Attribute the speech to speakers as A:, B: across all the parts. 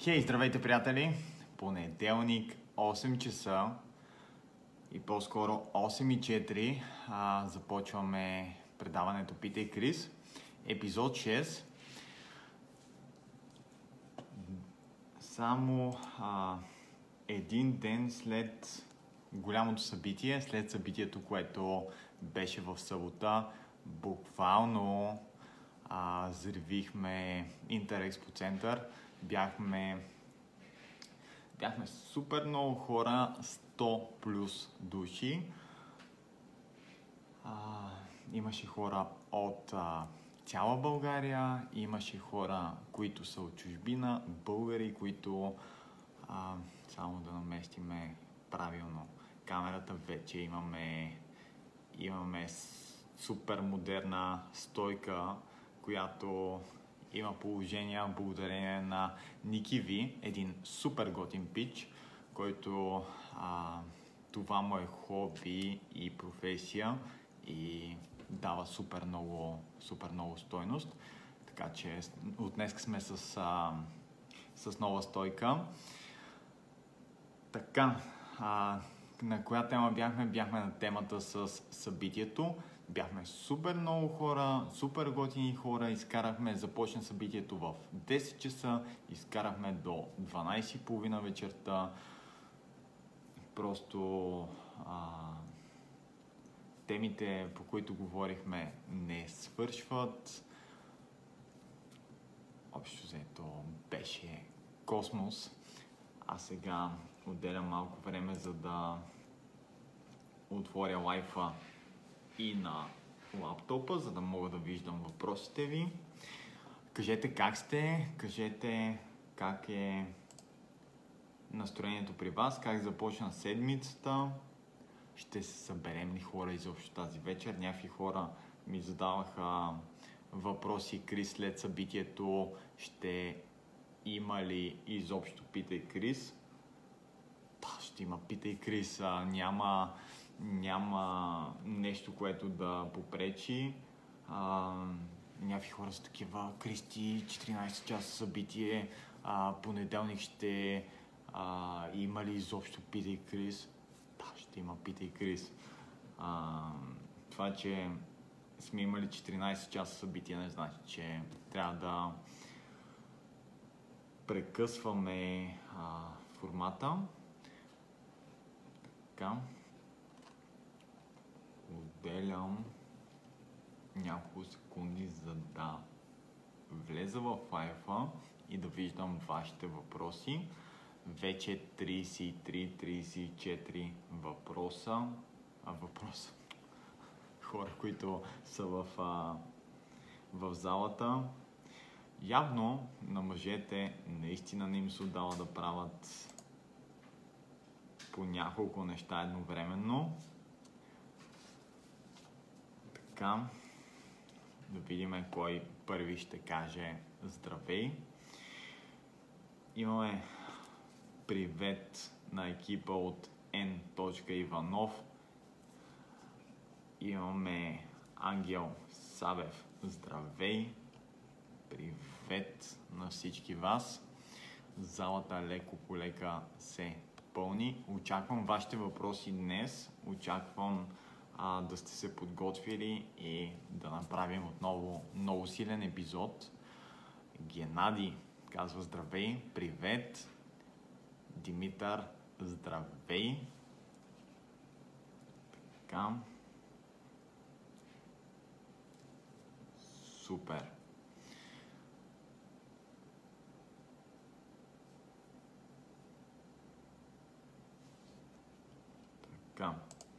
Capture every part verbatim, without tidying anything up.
A: Хей, здравейте, приятели! Понеделник, осем часа и по-скоро осем и четири а, започваме предаването Питай Крис, епизод шест. Само а, един ден след голямото събитие, след събитието, което беше в събота, буквално а, взривихме Интерекспо център. Бяхме, бяхме супер много хора, сто плюс души. А, имаше хора от а, цяла България, имаше хора, които са от чужбина, българи, които а, само да наместиме правилно камерата, вече имаме, имаме супер модерна стойка, която има положение благодарение на Ники Ви, един супер готин пич, който а, това му е хобби и професия и дава супер много, супер много стойност. Така че от днес сме с, а, с нова стойка. Така, а, на коя тема бяхме? Бяхме на темата с събитието. Бяхме супер много хора, супер готини хора, изкарахме, започна събитието в десет часа, изкарахме до дванайсет и половина вечерта. Просто а, темите, по които говорихме, не свършват. Общо взето беше космос. А сега отделям малко време, за да отворя лайфа и на лаптопа, за да мога да виждам въпросите ви. Кажете как сте, кажете как е настроението при вас, как започна седмицата. Ще се съберем ли хора изобщо тази вечер? Някакви хора ми задаваха въпроси: Крис, след събитието ще има ли изобщо Питай Крис? Да, ще има Питай Крис, а, няма... няма нещо, което да попречи. А, някакви хора са такива: Кристи, четиринайсет часа събитие, а, понеделник ще а, има ли изобщо Питай Крис? Да, ще има Питай Крис. А, това, че сме имали четиринайсет часа събитие, не значи, че трябва да прекъсваме а, формата. Така. Отделям няколко секунди, за да влеза в лайфа и да виждам вашите въпроси. Вече трийсет и три трийсет и четири въпроса. А, въпроса. Хора, които са в, а, в залата. Явно на мъжете наистина не им се отдава да правят по няколко неща едновременно. Така, да видим кой първи ще каже здравей. Имаме привет на екипа от Н. Иванов. Имаме Ангел Сабев. Здравей! Привет на всички вас. Залата леко по лека се пълни. Очаквам вашите въпроси днес. Очаквам а, да сте се подготвили и да направим отново много силен епизод. Геннади казва здравей, привет. Димитър, здравей. Така. Супер. Така.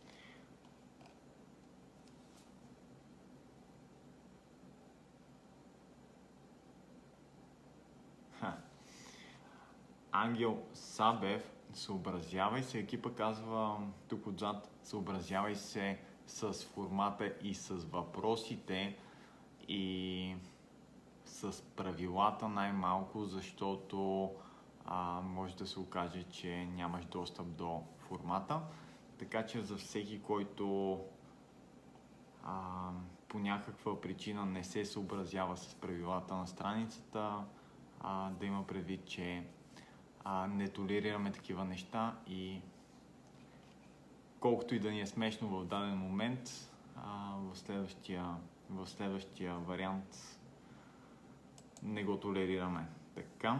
A: Ха. Ангел Сабев, съобразявай се, екипа казва тук отзад, съобразявай се с формата и с въпросите и с правилата най-малко, защото а, може да се окаже, че нямаш достъп до формата. Така че за всеки, който а, по някаква причина не се съобразява с правилата на страницата, а, да има предвид, че а, не толерираме такива неща и колкото и да ни е смешно в даден момент, а, в, следващия, в следващия вариант не го толерираме. Така.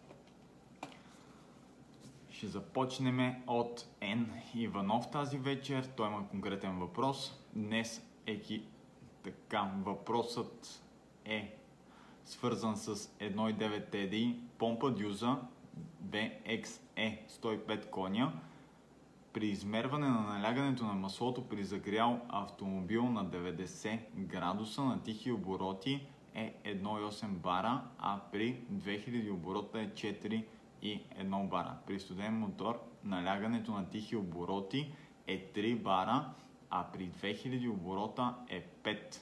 A: Ще започнем от Н. Иванов тази вечер. Той има конкретен въпрос. Днес е ки... Така, въпросът е свързан с едно цяло и девет Т Д И, помпа дюза В Х Е сто и пет коня. При измерване на налягането на маслото при загрял автомобил на деветдесет градуса на тихи обороти е едно цяло и осем бара, а при две хиляди оборота е четири цяло и едно бара. При студен мотор налягането на тихи обороти е три бара, а при две хиляди оборота е пет.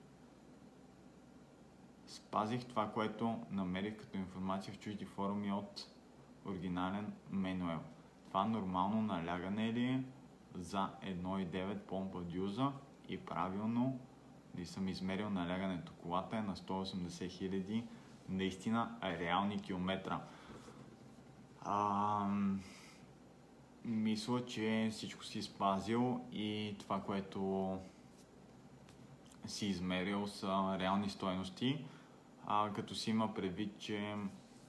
A: Спазих това, което намерих като информация в чужди форуми от оригинален менуел. Това нормално налягане ли е за едно цяло и девет помпа дюза и правилно ли съм измерил налягането? Колата е на сто и осемдесет хиляди, наистина реални километра. А, мисля, че всичко си спазил и това, което си измерил, са реални стойности, а, като си има предвид, че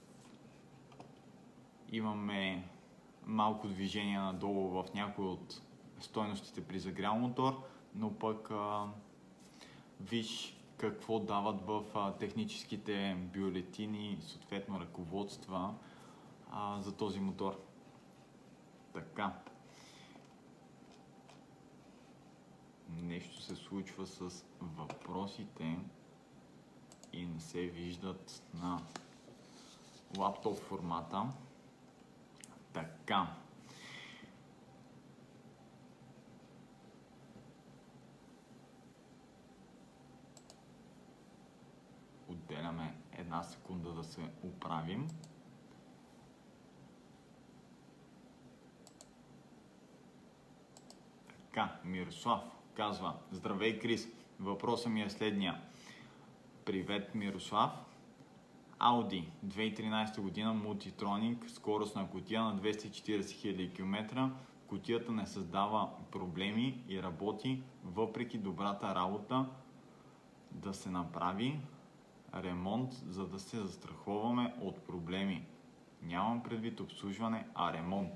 A: имаме малко движение надолу в някои от стойностите при загрял мотор, но пък а, виж какво дават в а, техническите бюлетини, съответно ръководства а, за този мотор. Така. Нещо се случва с въпросите и не се виждат на лаптоп формата. Така. Отделяме една секунда да се оправим. Така, Мирослав казва: здравей, Крис, въпросът ми е следния. Привет, Мирослав. Audi две хиляди и тринадесета година Multitronic, скоростна кутия на двеста и четиридесет хиляди км. Кутията не създава проблеми и работи въпреки добрата работа. Да се направи ремонт, за да се застраховаме от проблеми. Нямам предвид обслужване, а ремонт.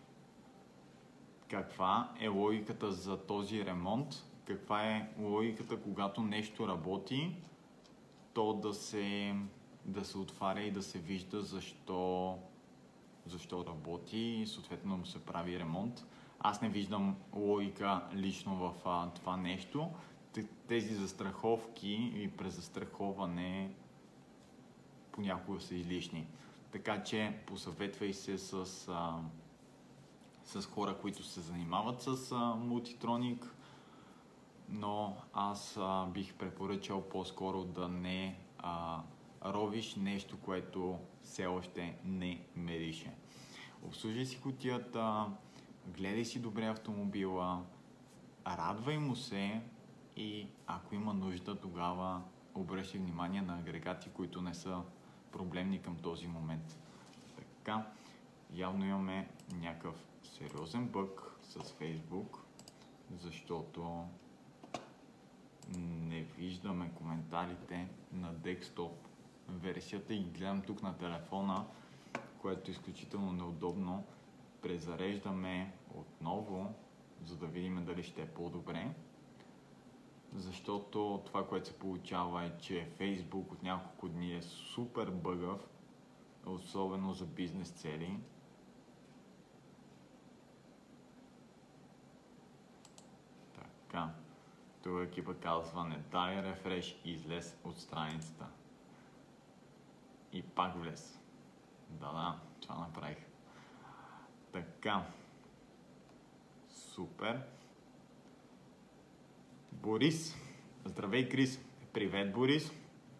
A: Каква е логиката за този ремонт? Каква е логиката, когато нещо работи, то да се, да се отваря и да се вижда защо, защо работи и съответно му се прави ремонт? Аз не виждам логика лично в а, това нещо. Тези застраховки и презастраховане понякога са излишни. Така че посъветвай се с, а, с хора, които се занимават с а, Multitronic, но аз а, бих препоръчал по-скоро да не а, ровиш нещо, което все още не мерише. Обслужи си кутията, гледай си добре автомобила, радвай му се и ако има нужда, тогава обръщай внимание на агрегати, които не са проблемни към този момент. Така, явно имаме някакъв сериозен бъг с Facebook, защото не виждаме коментарите на десктоп версията и гледам тук на телефона, което е изключително неудобно. Презареждаме отново, за да видим дали ще е по-добре. Защото това, което се получава е, че Facebook от няколко дни е супер бъгав, особено за бизнес цели. Така, тук екипа казва: не дай рефреш и излез от страницата. И пак влез. Да, да, това направих. Така. Супер. Борис. Здравей, Крис. Привет, Борис.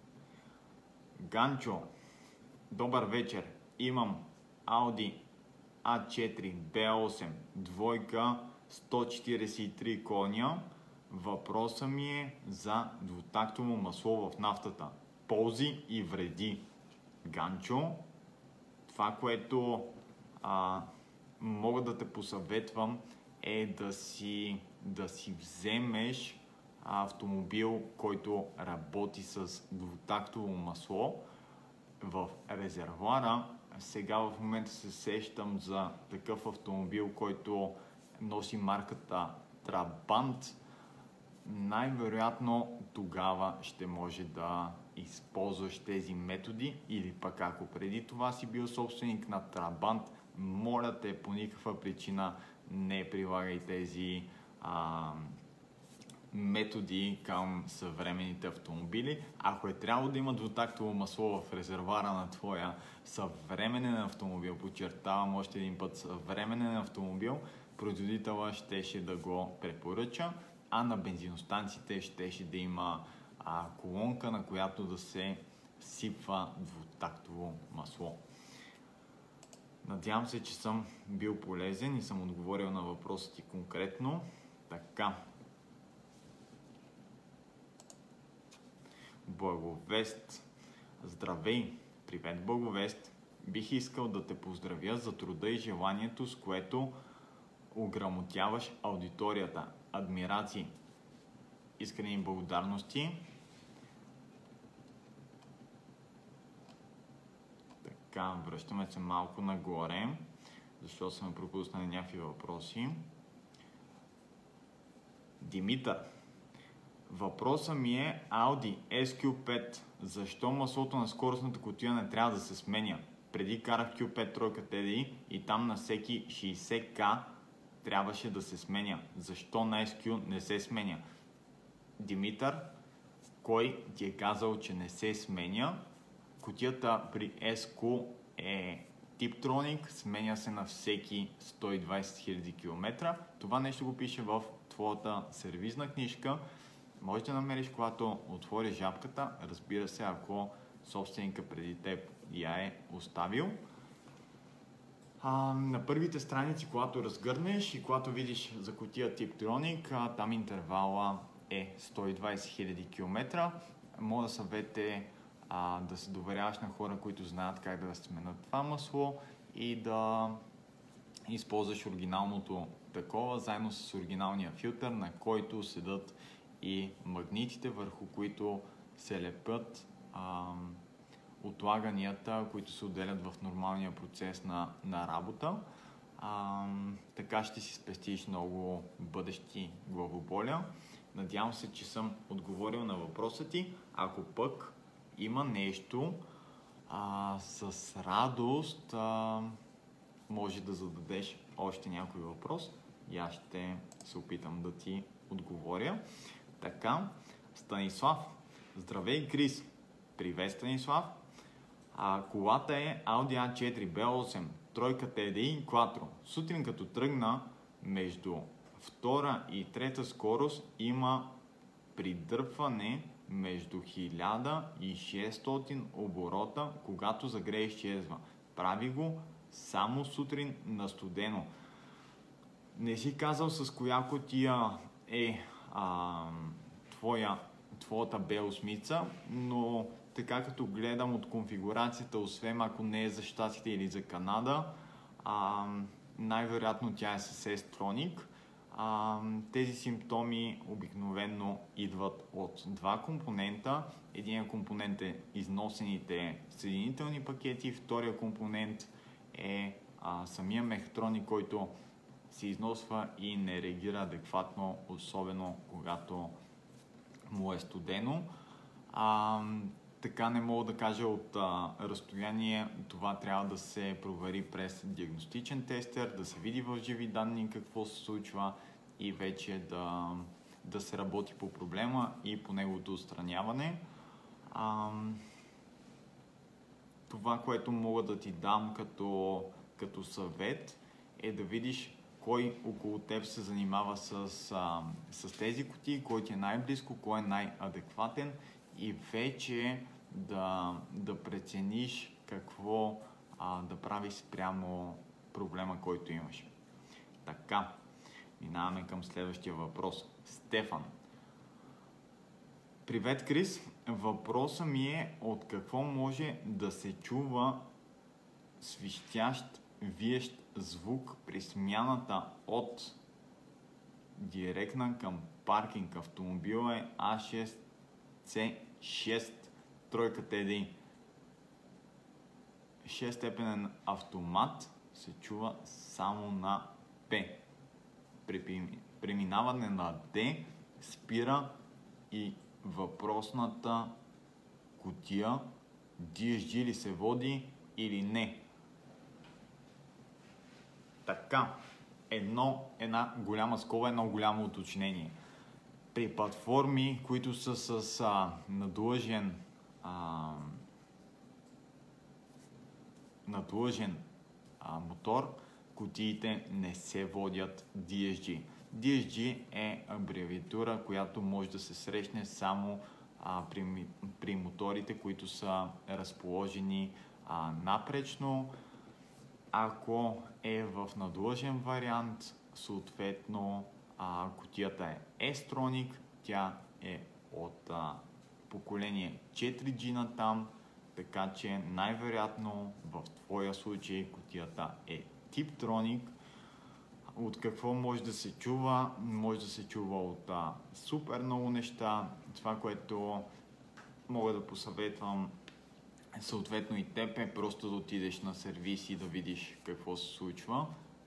A: Ганчо. Добър вечер. Имам Audi А четири Б осем двойка сто четиридесет и три коня. Въпросът ми е за двутактово масло в нафтата. Ползи и вреди. Ганчо, това, което а, мога да те посъветвам е да си, да си вземеш автомобил, който работи с двутактово масло. В резервоара сега в момента се сещам за такъв автомобил, който носи марката Trabant. Най-вероятно тогава ще може да използваш тези методи, или пък ако преди това си бил собственик на Trabant, моля те, по никаква причина не прилагай тези а, методи към съвременните автомобили. Ако е трябвало да има двутактово масло в резервоара на твоя съвременен автомобил, подчертавам още един път, съвременен автомобил, производителът щеше да го препоръча, а на бензиностанциите щеше да има а, колонка, на която да се сипва двутактово масло. Надявам се, че съм бил полезен и съм отговорил на въпроса ти конкретно. Така. Благовест. Здравей! Привет, Благовест! Бих искал да те поздравя за труда и желанието, с което ограмотяваш аудиторията. Адмирации! Искрени благодарности. Така, връщаме се малко нагоре, защото сме пропуснали някакви въпроси. Димитър. Въпросът ми е Audi ес кю пет. Защо маслото на скоростната кутия не трябва да се сменя? Преди карах кю пет тройка ти ди и и там на всеки шейсет км трябваше да се сменя. Защо на ес кю не се сменя? Димитър, кой ти е казал, че не се сменя? Кутията при ес кю е Tiptronic, сменя се на всеки сто и двайсет хиляди км. Това нещо го пише в твоята сервизна книжка. Може да намериш, когато отвориш жабката, разбира се, ако собственика преди теб я е оставил. А, на първите страници, когато разгърнеш и когато видиш за кутия Tiptronic, там интервала е сто и двайсет хиляди км. Моя съвет е а, да се доверяваш на хора, които знаят как да сменят това масло и да използваш оригиналното такова, заедно с оригиналния филтър, на който седат и магнитите, върху които се лепят а, отлаганията, които се отделят в нормалния процес на, на работа. А, така ще си спестиш много бъдещи главоболя. Надявам се, че съм отговорил на въпроса ти. Ако пък има нещо, а, с радост а, може да зададеш още някой въпрос и аз ще се опитам да ти отговоря. Така, Станислав. Здравей, Крис. Привет, Станислав. А, колата е Audi а четири би осем, тройка ти ди и Quattro. Сутрин като тръгна между втора и трета скорост има придърпване между хиляда и шестстотин оборота, когато загрее изчезва. Прави го само сутрин на студено. Не си казал с коя кутия е а, твоя, твоята би осем, но така като гледам от конфигурацията, освен ако не е за Щатите или за Канада, а, най-вероятно тя е с S-Tronic. А, тези симптоми обикновено идват от два компонента. Един компонент е износените съединителни пакети, втория компонент е а, самия мехатроник, който се износва и не реагира адекватно, особено когато му е студено. А, така не мога да кажа от а, разстояние, това трябва да се провери през диагностичен тестер, да се види в живи данни какво се случва и вече да, да се работи по проблема и по неговото отстраняване. А, това, което мога да ти дам като, като съвет, е да видиш кой около теб се занимава с, а, с тези кутии, кой ти е най-близко, кой е най-адекватен и вече да, да прецениш какво а, да правиш спрямо проблема, който имаш. Така, минаваме към следващия въпрос. Стефан. Привет, Крис. Въпросът ми е от какво може да се чува свищящ виещ звук при смяната от директна към паркинг. Автомобила е А шест С шест тройка Т Д И. шестстепенен автомат се чува само на П. При преминаване на Д спира и въпросната кутия Ди Ес Джи ли се води или не. Така, едно, една голяма скоба, едно голямо уточнение. При платформи, които са с а, надлъжен а, надлъжен а, мотор, кутиите не се водят Ди Ес Джи. Ди Ес Джи е абревиатура, която може да се срещне само а, при, при моторите, които са разположени а, напречно. Ако е в надлъжен вариант, съответно а, кутията е S-Tronic, тя е от а, поколение четири джи на там, така че най-вероятно в твоя случай кутията е Tiptronic. От какво може да се чува? Може да се чува от а, супер много неща. Това, което мога да посъветвам съответно и теб е просто да отидеш на сервис и да видиш какво се случва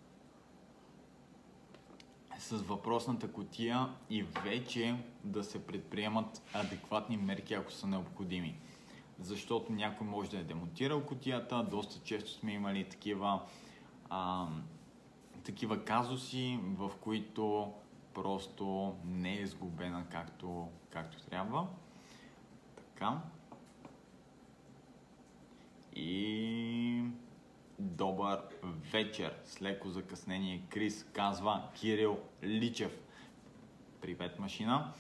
A: с въпросната кутия и вече да се предприемат адекватни мерки, ако са необходими. Защото някой може да е демонтирал кутията, доста често сме имали такива, а, такива казуси, в които просто не е сглобена както, както трябва. Така. И добър вечер. С леко закъснение Крис, казва Кирил Личев. Привет, машина.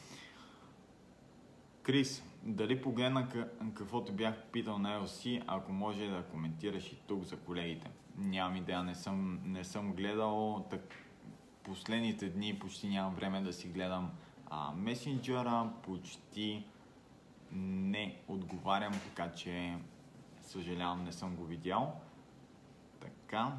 A: Крис, дали погледна каквото бях питал на Ел Си, ако може да коментираш и тук за колегите? Нямам идея, не съм, не съм гледал. Так, последните дни почти нямам време да си гледам а, месенджера, почти не отговарям, така че съжалявам, не съм го видял. Така.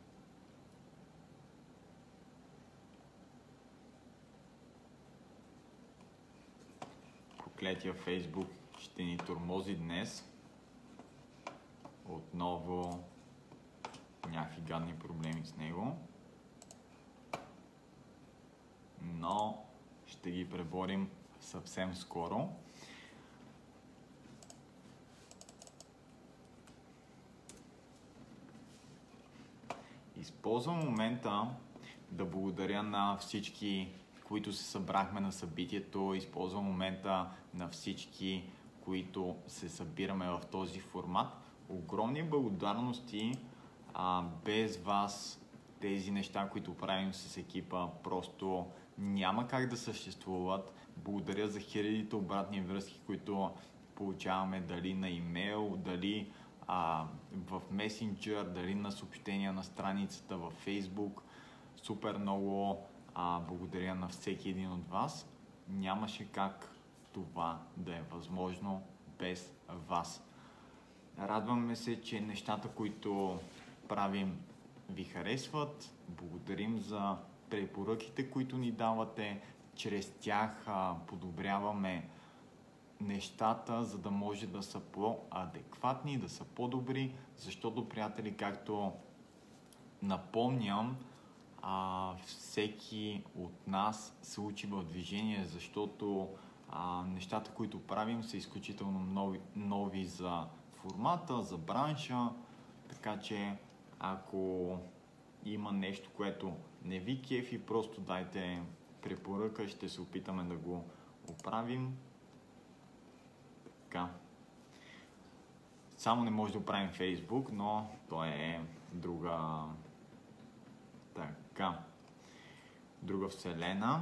A: Проклетия Фейсбук ще ни тормози днес. Отново някакви гадни проблеми с него. Но ще ги преборим съвсем скоро. Използвам момента да благодаря на всички, които се събрахме на събитието. Използвам момента на всички, които се събираме в този формат. Огромни благодарности. А, без вас тези неща, които правим с екипа, просто няма как да съществуват. Благодаря за хилядите обратни връзки, които получаваме дали на имейл, дали а, в месенджер, дали на съобщения на страницата във Фейсбук. Супер много а, благодаря на всеки един от вас. Нямаше как това да е възможно без вас. Радваме се, че нещата, които правим, ви харесват. Благодарим за препоръките, които ни давате. Чрез тях а, подобряваме нещата, за да може да са по-адекватни, да са по-добри, защото, приятели, както напомням, а, всеки от нас се учи в движение, защото а, нещата, които правим, са изключително нови, нови за формата, за бранша, така че ако има нещо, което не ви кефи, просто дайте препоръка, ще се опитаме да го оправим. Така. Само не може да оправим Фейсбук, но то е друга така. Друга вселена.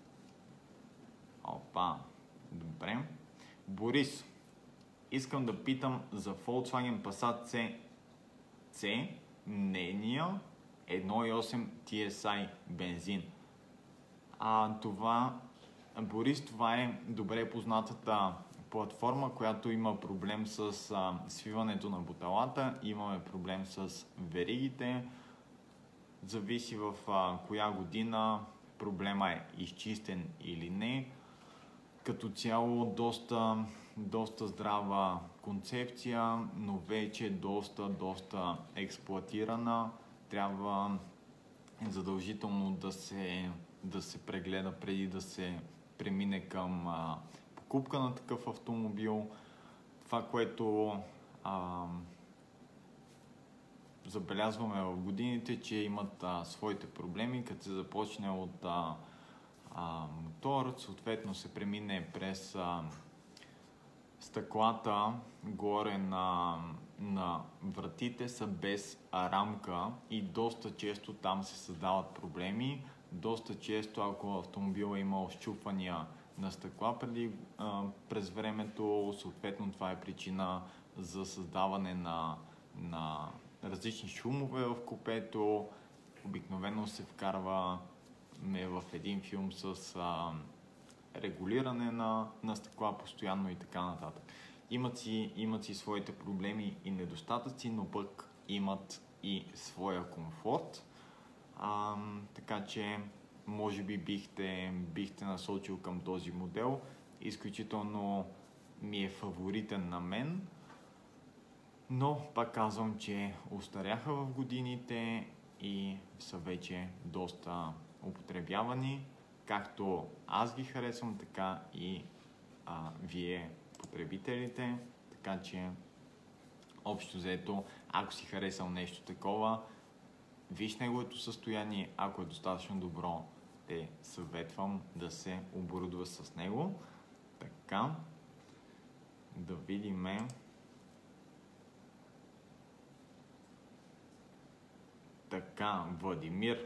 A: Опа. Добре. Борис. Искам да питам за Volkswagen Passat C, C нейния едно цяло и осем Ти Ес Ай бензин. А, това, Борис, това е добре познатата платформа, която има проблем с а, свиването на буталата, имаме проблем с веригите. Зависи в а, коя година проблема е изчистен или не. Като цяло доста, доста здрава концепция, но вече доста, доста експлоатирана. Трябва задължително да се, да се прегледа преди да се премине към а, покупка на такъв автомобил. Това, което а, забелязваме в годините, че имат а, своите проблеми, като се започне от а, а, мотор, съответно се премине през а, стъклата горе на, на вратите са без рамка и доста често там се създават проблеми. Доста често, ако автомобила е имал счупвания на стъкла преди, а, през времето, съответно това е причина за създаване на, на различни шумове в купето. Обикновено се вкарва в един филм с а, регулиране на, на стъкла постоянно и така нататък. Имат си, имат си своите проблеми и недостатъци, но пък имат и своя комфорт. А, така че може би бихте, бихте насочил към този модел. Изключително ми е фаворитен на мен, но пак казвам, че устаряха в годините и са вече доста употребявани. Както аз ги харесвам, така и а, вие, потребителите. Така че, общо взето, ако си харесал нещо такова, виж неговото състояние. Ако е достатъчно добро, те съветвам да се оборудва с него. Така, да видиме. Така, Владимир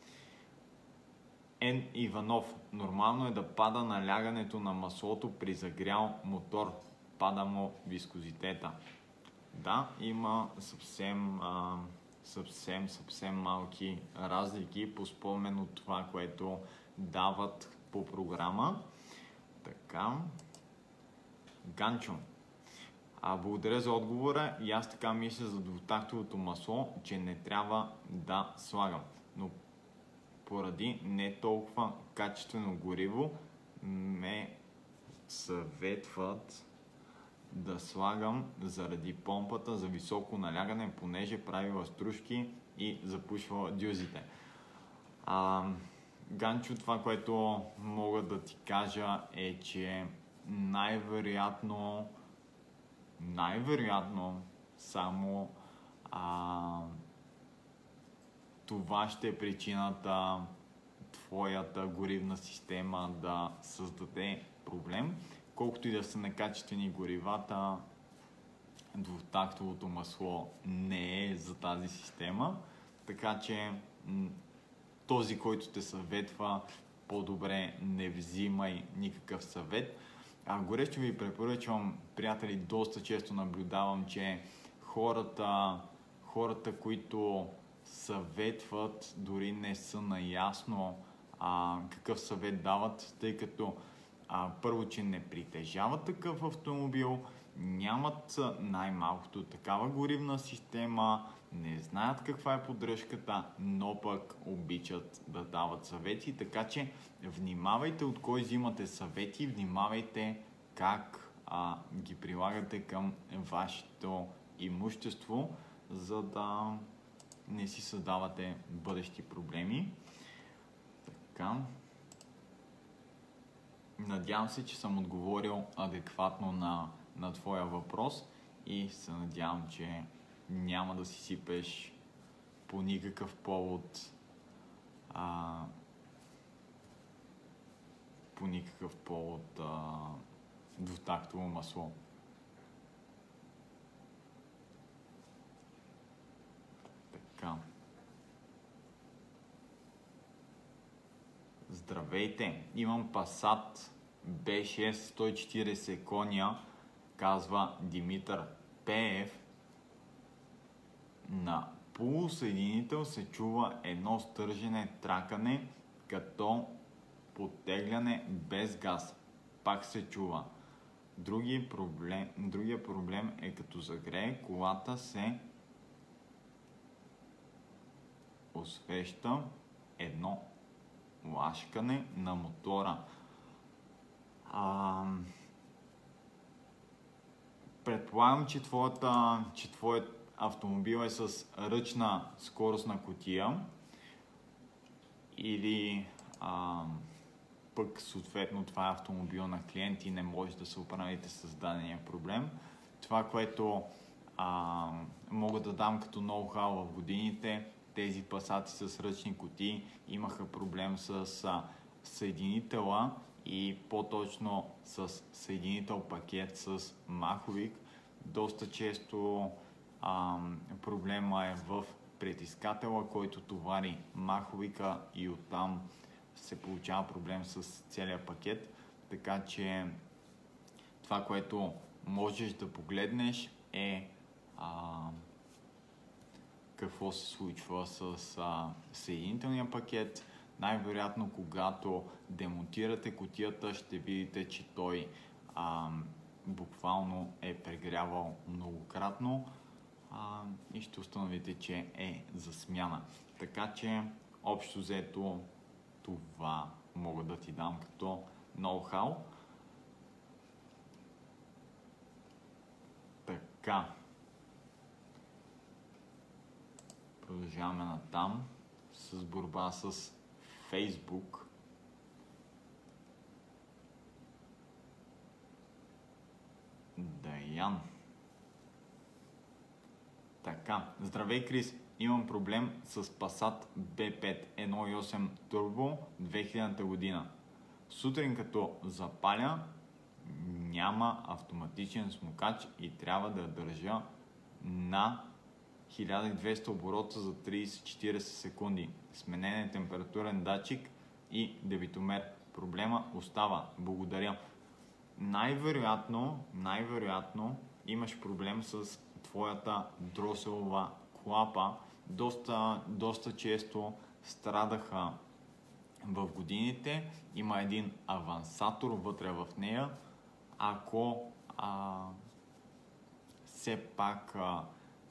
A: Н. Иванов. Нормално е да пада налягането на маслото при загрял мотор. Пада му вискозитета. Да, има съвсем, а, съвсем, съвсем малки разлики по спомен от това, което дават по програма. Така. Ганчо. А, благодаря за отговора и аз така мисля за двутактовото масло, че не трябва да слагам. Но поради не толкова качествено гориво ме съветват да слагам заради помпата за високо налягане, понеже правила стружки и запушвала дюзите. А, Ганчо, това, което мога да ти кажа е, че най-вероятно най-вероятно само а, това ще е причината твоята горивна система да създаде проблем. Колкото и да са некачествени горивата, двутактовото масло не е за тази система. Така че този, който те съветва, по-добре не взимай никакъв съвет. А горещо ви препоръчвам, приятели, доста често наблюдавам, че хората, хората, които съветват, дори не са наясно а, какъв съвет дават, тъй като а, първо, че не притежават такъв автомобил, нямат най-малкото такава горивна система, не знаят каква е поддръжката, но пък обичат да дават съвети, така че внимавайте от кой взимате съвети, внимавайте как а, ги прилагате към вашето имущество, за да не си създавате бъдещи проблеми. Така. Надявам се, че съм отговорил адекватно на, на твоя въпрос и се надявам, че няма да си сипеш по никакъв повод а, по никакъв повод а, двутактово масло. Така. Здравейте! Имам Passat би шест сто и четиридесет коня, казва Димитър Пеев. На полусъединител се чува едно стържене, тракане, като подтегляне без газ. Пак се чува. Други проблем, другия проблем е като загрее, колата се усеща едно лашкане на мотора. А, предполагам, че, твоята, че твоят автомобил е с ръчна скоростна кутия или а, пък съответно това е автомобил на клиент и не може да се оправите с дадения проблем. Това, което а, мога да дам като ноу-хау в годините, тези пасати с ръчни кутии имаха проблем с а, съединителя и по-точно с съединител пакет с маховик. Доста често а, проблема е в притискателя, който товари маховика и оттам се получава проблем с целия пакет. Така че това, което можеш да погледнеш е а, какво се случва с а, съединителния пакет. Най-вероятно, когато демонтирате кутията, ще видите, че той а, буквално е прегрявал многократно а, и ще установите, че е за смяна. Така че, общо взето, това мога да ти дам като ноу-хау. Така. Продължаваме натам с борба с Facebook. Даян. Така. Здравей, Крис. Имам проблем с Passat би пет едно цяло и осем Turbo две хилядната година. Сутрин като запаля, няма автоматичен смукач и трябва да държа на хиляда и двеста оборота за трийсет до четирийсет секунди. Сменен е температурен датчик и дебитомер. Проблема остава. Благодаря. Най-вероятно, най-вероятно имаш проблем с твоята дроселова клапа. Доста, доста често страдаха в годините. Има един авансатор вътре в нея. Ако а, все пак а,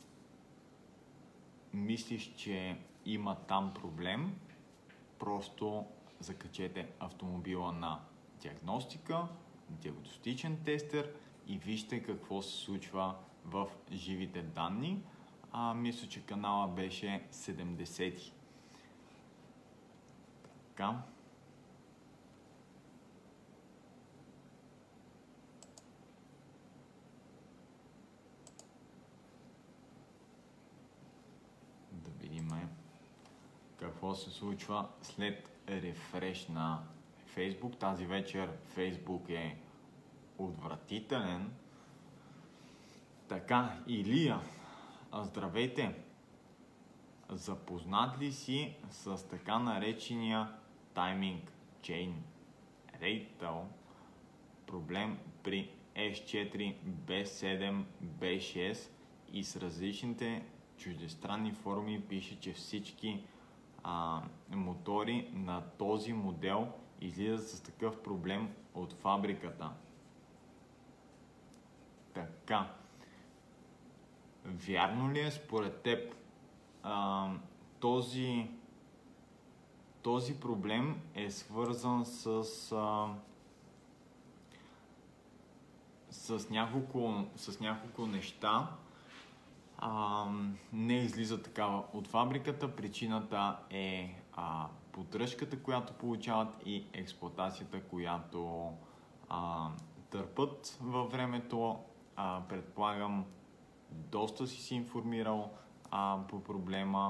A: мислиш, че има там проблем, просто закачете автомобила на диагностика, диагностичен тестер и вижте какво се случва в живите данни. А, мисля, че канала беше седемдесети. Така. Да видим какво се случва след рефреш на Facebook. Тази вечер Facebook е отвратителен. Така, Илия, здравейте! Запознат ли си с така наречения Timing Chain Rattle, проблем при ес четири, би седем, би шест и с различните чуждестранни форми пише, че всички а, мотори на този модел излизат с такъв проблем от фабриката. Така. Вярно ли е според теб а, този, този проблем е свързан с, а, с, няколко, с няколко неща? А, не излиза такава от фабриката. Причината е а, поддръжката, която получават и експлоатацията, която а, търпат във времето. А, предполагам, доста си си информирал а, по проблема.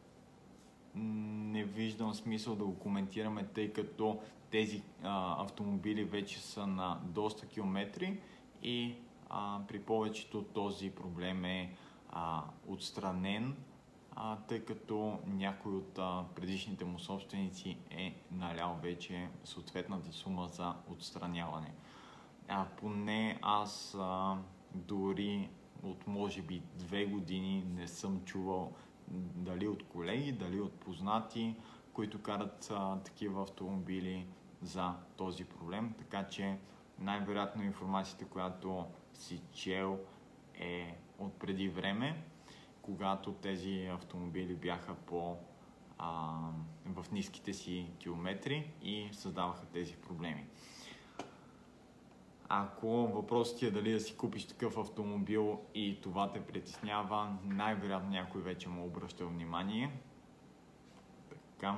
A: Не виждам смисъл да го коментираме, тъй като тези а, автомобили вече са на доста километри и а, при повечето този проблем е а, отстранен, а, тъй като някой от а, предишните му собственици е налял вече съответната сума за отстраняване. А, поне аз а, дори от може би две години не съм чувал дали от колеги, дали от познати, които карат а, такива автомобили за този проблем. Така че най-вероятно информацията, която си чел е от преди време, когато тези автомобили бяха по, а, в ниските си километри и създаваха тези проблеми. Ако въпросът ти е дали да си купиш такъв автомобил и това те притеснява, най-вероятно някой вече му обръща внимание. Така.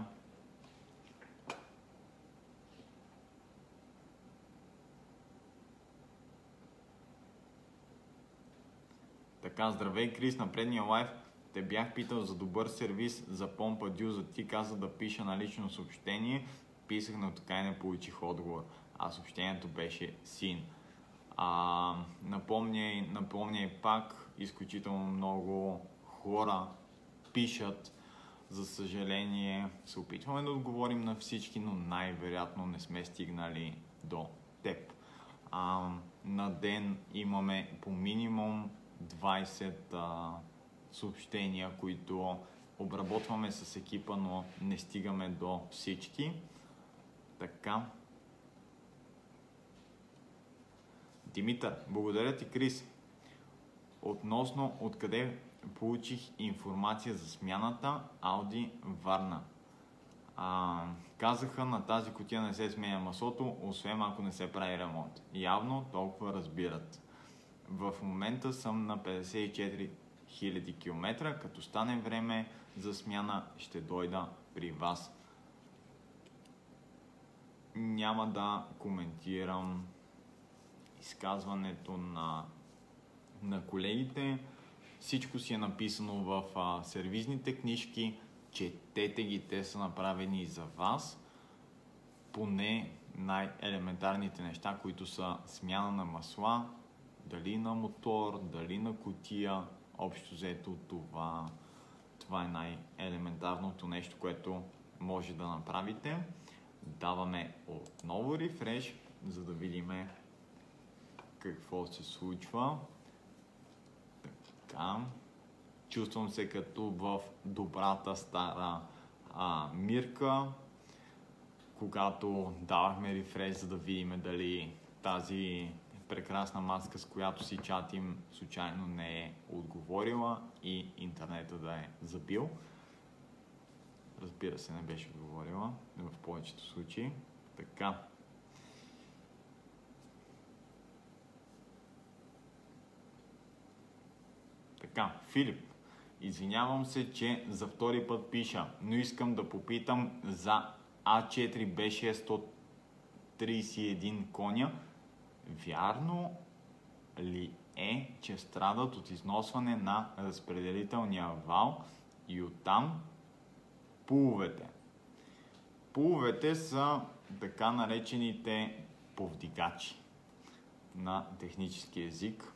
A: Така, здравей, Крис, на предния лайв те бях питал за добър сервис за помпа дюза. Ти каза да пиша на лично съобщение. Писах, но така и не получих отговор. А съобщението беше син. А, напомняй, напомняй пак, изключително много хора пишат. За съжаление, се опитваме да отговорим на всички, но най-вероятно не сме стигнали до теб. А, на ден имаме по минимум двайсет а, съобщения, които обработваме с екипа, но не стигаме до всички. Така. Димитър, благодаря ти, Крис. Относно откъде получих информация за смяната Ауди Варна. А, казаха, на тази кутия не се сменя маслото, освен ако не се прави ремонт. Явно толкова разбират. В момента съм на петдесет и четири хиляди километра, като стане време за смяна, ще дойда при вас. Няма да коментирам изказването на, на колегите. Всичко си е написано в а, сервизните книжки. Четете ги, те са направени за вас. Поне най-елементарните неща, които са смяна на масла, дали на мотор, дали на кутия. Общо взето това, това е най-елементарното нещо, което може да направите. Даваме отново рефреш, за да видим какво се случва. Така. Чувствам се като в добрата стара а, Мирка, когато давахме рефреш, за да видим дали тази прекрасна маска, с която си чатим, случайно не е отговорила и интернета да е забил. Разбира се, не беше отговорила в повечето случаи. Така. Така, Филип. Извинявам се, че за втори път пиша, но искам да попитам за А четири Б шест сто трийсет и един коня. Вярно ли е, че страдат от износване на разпределителния вал и оттам пуловете? Пуловете са така наречените повдигачи на технически език,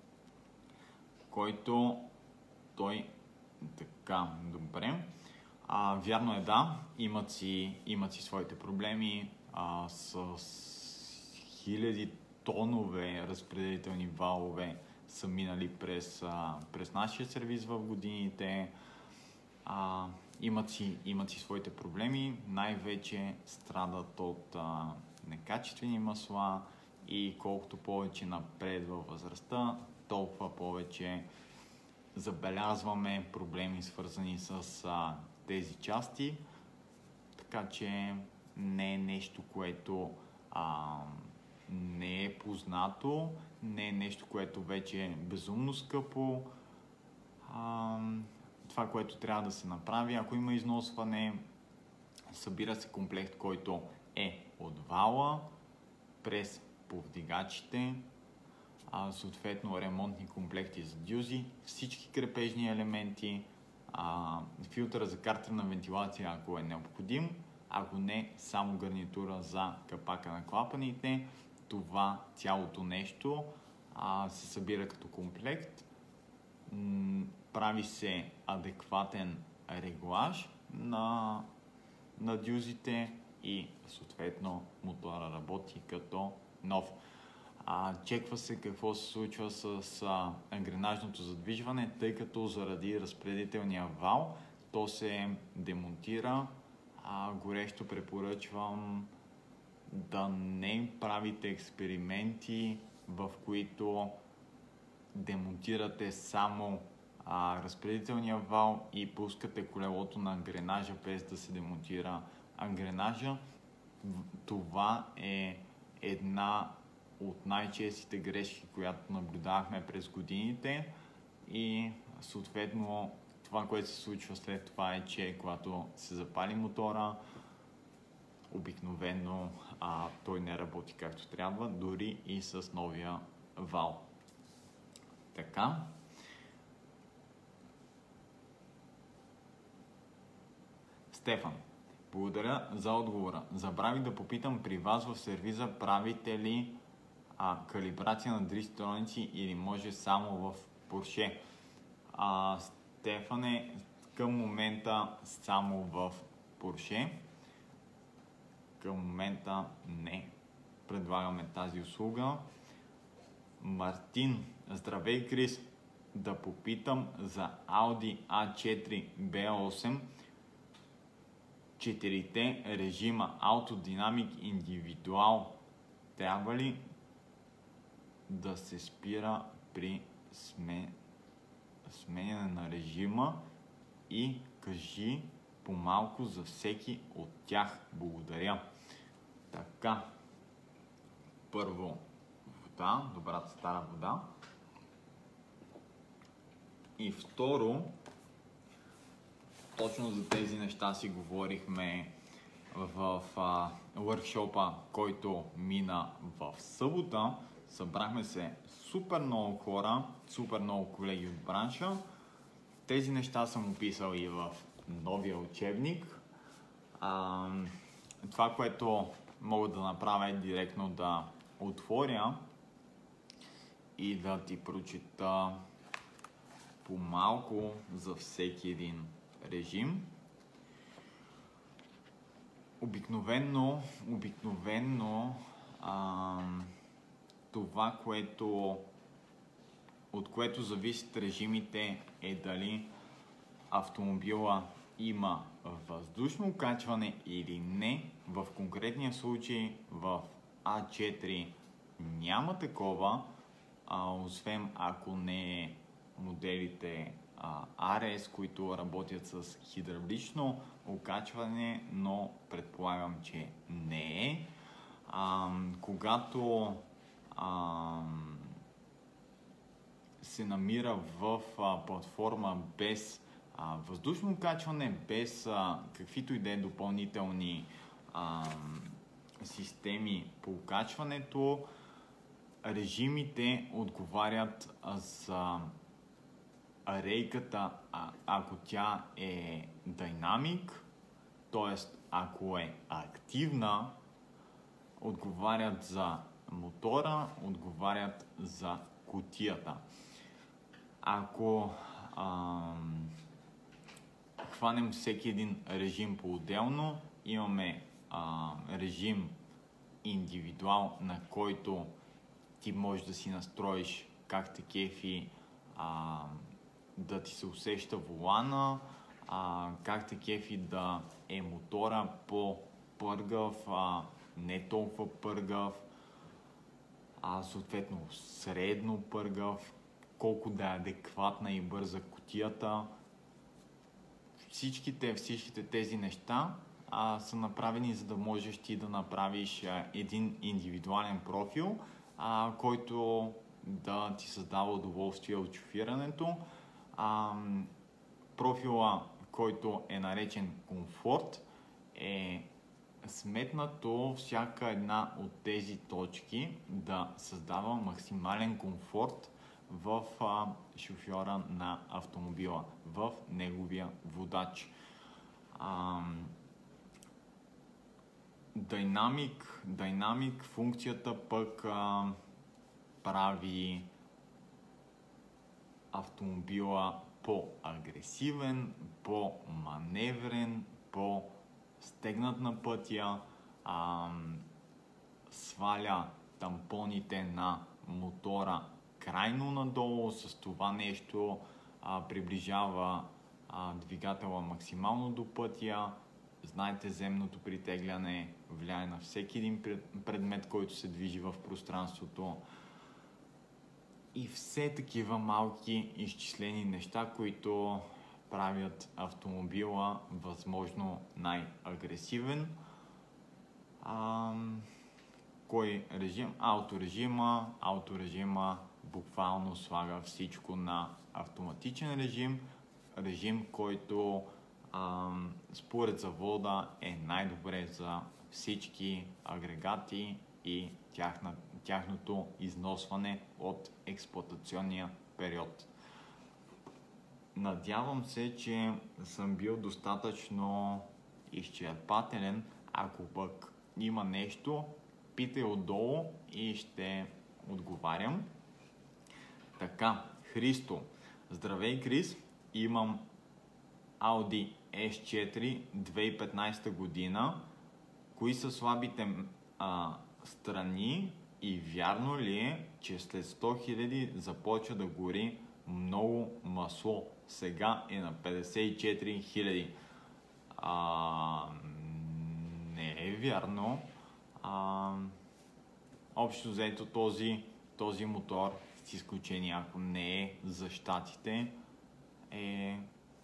A: който той така, добре. А, вярно е, да, имат си, имат си своите проблеми а, с, с хиляди тонове разпределителни валове са минали през, а, през нашия сервиз в годините. А, имат, си, имат си своите проблеми, най-вече страдат от а, некачествени масла и колкото повече напредва възрастта, толкова повече забелязваме проблеми, свързани с а, тези части, така че не е нещо, което а, не е познато, не е нещо, което вече е безумно скъпо. А, това, което трябва да се направи, ако има износване, събира се комплект, който е от вала през повдигачите, а, съответно ремонтни комплекти за дюзи, всички крепежни елементи, а, филтъра за картерна вентилация, ако е необходим, ако не, само гарнитура за капака на клапаните. Това цялото нещо а, се събира като комплект, м- прави се адекватен реглаж на, на дюзите и съответно мотора работи като нов. А, чеква се какво се случва с а, енгренажното задвижване, тъй като заради разпределителния вал то се демонтира. А, горещо препоръчвам да не правите експерименти, в които демонтирате само а, разпределителния вал и пускате колелото на ангренажа без да се демонтира ангренажа. Това е една от най-честите грешки, която наблюдавахме през годините и съответно това, което се случва след това е, че когато се запали мотора, обикновено а, той не работи както трябва, дори и с новия вал. Така. Стефан, благодаря за отговора. Забравих да попитам при вас в сервиза, правите ли а, калибрация на дристроници или може само в Porsche? А, Стефане, към момента само в Porsche. Към момента не предлагаме тази услуга. Мартин, здравей Крис, да попитам за Audi а четири би осем, четирите режима Auto, Dynamic, Individual трябва ли да се спира при сме... сменяне на режима и кажи по-малко за всеки от тях. Благодаря. Така, първо вода, добрата стара вода. И второ, точно за тези неща си говорихме в workshop-а, който мина в събота. Събрахме се супер много хора, супер много колеги от бранша. Тези неща съм описал и в новия учебник. А, това, което мога да направя е директно да отворя и да ти прочита по-малко за всеки един режим. Обикновено, обикновено а, това, което, от което зависят режимите е дали автомобила има въздушно качване или не. В конкретния случай в а четири няма такова, а, освен ако не е моделите а, ар ес, които работят с хидравлично окачване, но предполагам, че не е. А, когато а, се намира в а, платформа без а, въздушно качване, без а, каквито и да е допълнителни а, системи по качването, режимите отговарят за рейката, а, ако тя е Dynamic, т.е. ако е активна, отговарят за мотора, отговарят за кутията. Ако ам, хванем всеки един режим по-отделно, имаме а, режим индивидуал, на който ти можеш да си настроиш как те кефи а, да ти се усеща волана, а, как те кефи да е мотора по-пъргав, а, не толкова пъргав, а съответно средно пъргав, колко да е адекватна и бърза кутията. Всичките, всичките тези неща а, са направени, за да можеш ти да направиш а, един индивидуален профил, а, който да ти създава удоволствие от шофирането. А, профила, който е наречен комфорт, е сметнато всяка една от тези точки да създава максимален комфорт в а, шофьора на автомобила, в неговия водач. А, Dynamic, Dynamic функцията пък а, прави автомобила по-агресивен, по-маневрен, по-стегнат на пътя, а, сваля тампоните на мотора крайно надолу, с това нещо а, приближава а, двигателя максимално до пътя знаете, земното притегляне влияе на всеки един предмет, който се движи в пространството. И все такива малки изчислени неща, които правят автомобила възможно най-агресивен. А, кой режим? Ауторежима. Ауторежима буквално слага всичко на автоматичен режим. Режим, който а, според завода е най-добре за всички агрегати и тяхна, тяхното износване от експлоатационния период. Надявам се, че съм бил достатъчно изчерпателен. Ако пък има нещо, питай отдолу и ще отговарям. Така, Христо. Здравей, Крис. Имам Audi ес четири две хиляди и петнадесета година. Кои са слабите а, страни и вярно ли е, че след сто хиляди започва да гори много масло? Сега е на петдесет и четири хиляди. А, не е вярно. А, общо взето този, този мотор, с изключение ако не е за щатите, е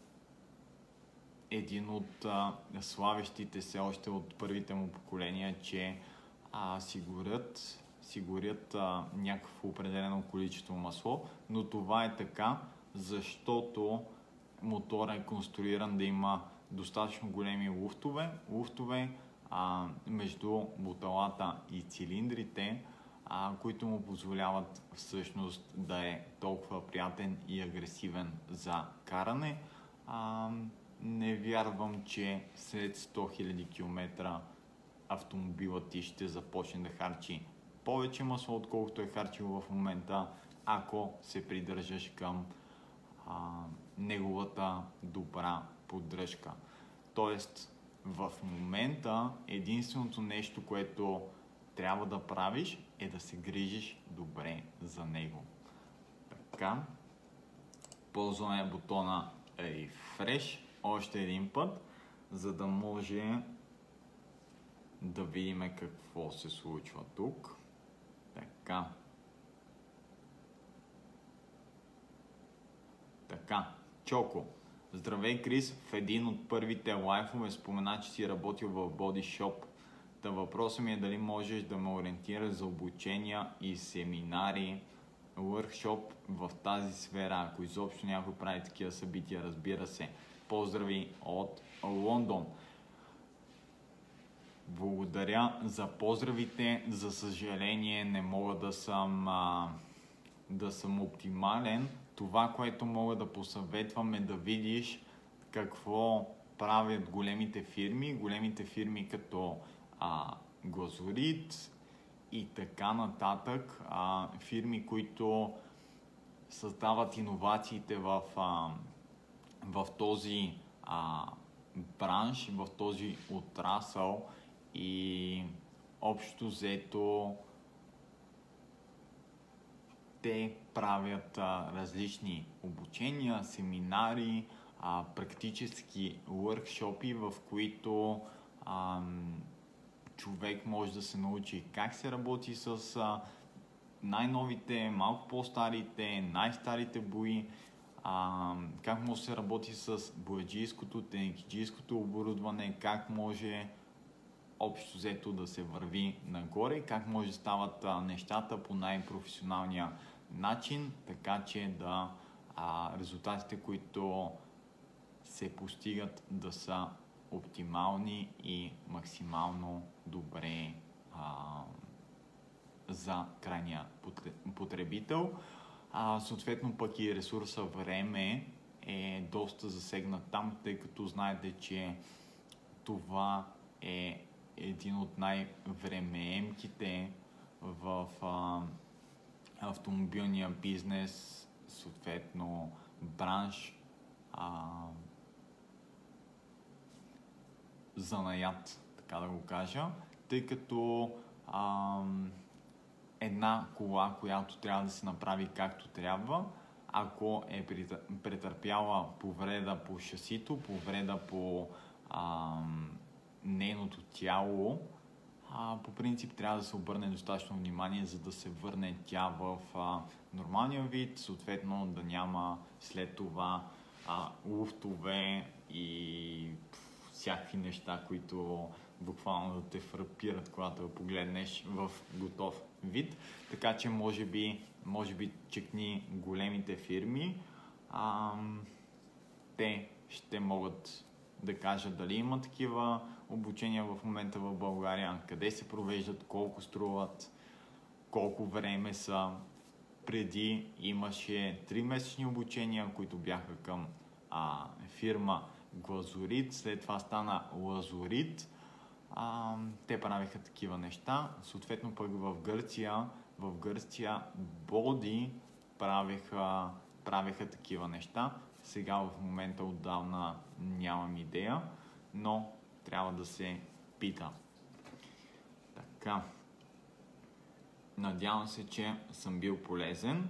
A: един от а, славещите се още от първите му поколения, че а, си горят, си горят а, някакво определено количество масло, но това е така, защото моторът е конструиран да има достатъчно големи луфтове, луфтове а, между буталата и цилиндрите, а, които му позволяват всъщност да е толкова приятен и агресивен за каране. А, не вярвам, че след сто хиляди километра автомобилът ти ще започне да харчи повече масло, отколкото е харчил в момента, ако се придържаш към а, неговата добра поддръжка. Тоест, в момента единственото нещо, което трябва да правиш, е да се грижиш добре за него. Така, ползваме бутона Refresh още един път, за да може да видим какво се случва тук. Така. Така, Чоко. Здравей, Крис. В един от първите лайфове спомена, че си работил в Body Shop. Та въпросът ми е дали можеш да ме ориентираш за обучения и семинари, workshop в тази сфера, ако изобщо някой прави такива събития, разбира се. Поздрави от Лондон. Благодаря за поздравите. За съжаление не мога да съм, а, да съм оптимален. Това, което мога да посъветвам, е да видиш какво правят големите фирми. Големите фирми като а, Глазурит и така нататък. А, фирми, които създават иновациите в, а, в този а, бранш, в този отрасъл и общо взето те правят а, различни обучения, семинари, а, практически workshopи, в които а, човек може да се научи как се работи с а, най-новите, малко по-старите, най-старите бои, а, как може да се работи с бояджийското, тенекиджийското оборудване, как може общо взето да се върви нагоре, как може да стават а, нещата по най-професионалния начин, така че да а, резултатите, които се постигат, да са оптимални и максимално добре а, за крайния потребител. А, съответно пък и ресурса време е доста засегнат там, тъй като знаете, че това е един от най-времеемките в а, автомобилния бизнес, съответно бранш, а, занаят, така да го кажа, тъй като а, една кола, която трябва да се направи както трябва, ако е претърпяла повреда по шасито, повреда по а, нейното тяло, а, по принцип трябва да се обърне достатъчно внимание, за да се върне тя в а, нормалния вид, съответно да няма след това а, луфтове и пф, всякакви неща, които буквално да те фрапират, когато я погледнеш в готов вид. Така че може би, може би чекни големите фирми. А, те ще могат да кажат дали има такива обучения в момента в България, къде се провеждат, колко струват, колко време са. Преди имаше три месечни обучения, които бяха към а, фирма Глазурит, след това стана Лазурит. А, те правиха такива неща. Съответно пък в Гърция, в Гърция Боди правиха, правиха такива неща. Сега в момента отдавна нямам идея, но трябва да се пита. Така. Надявам се, че съм бил полезен.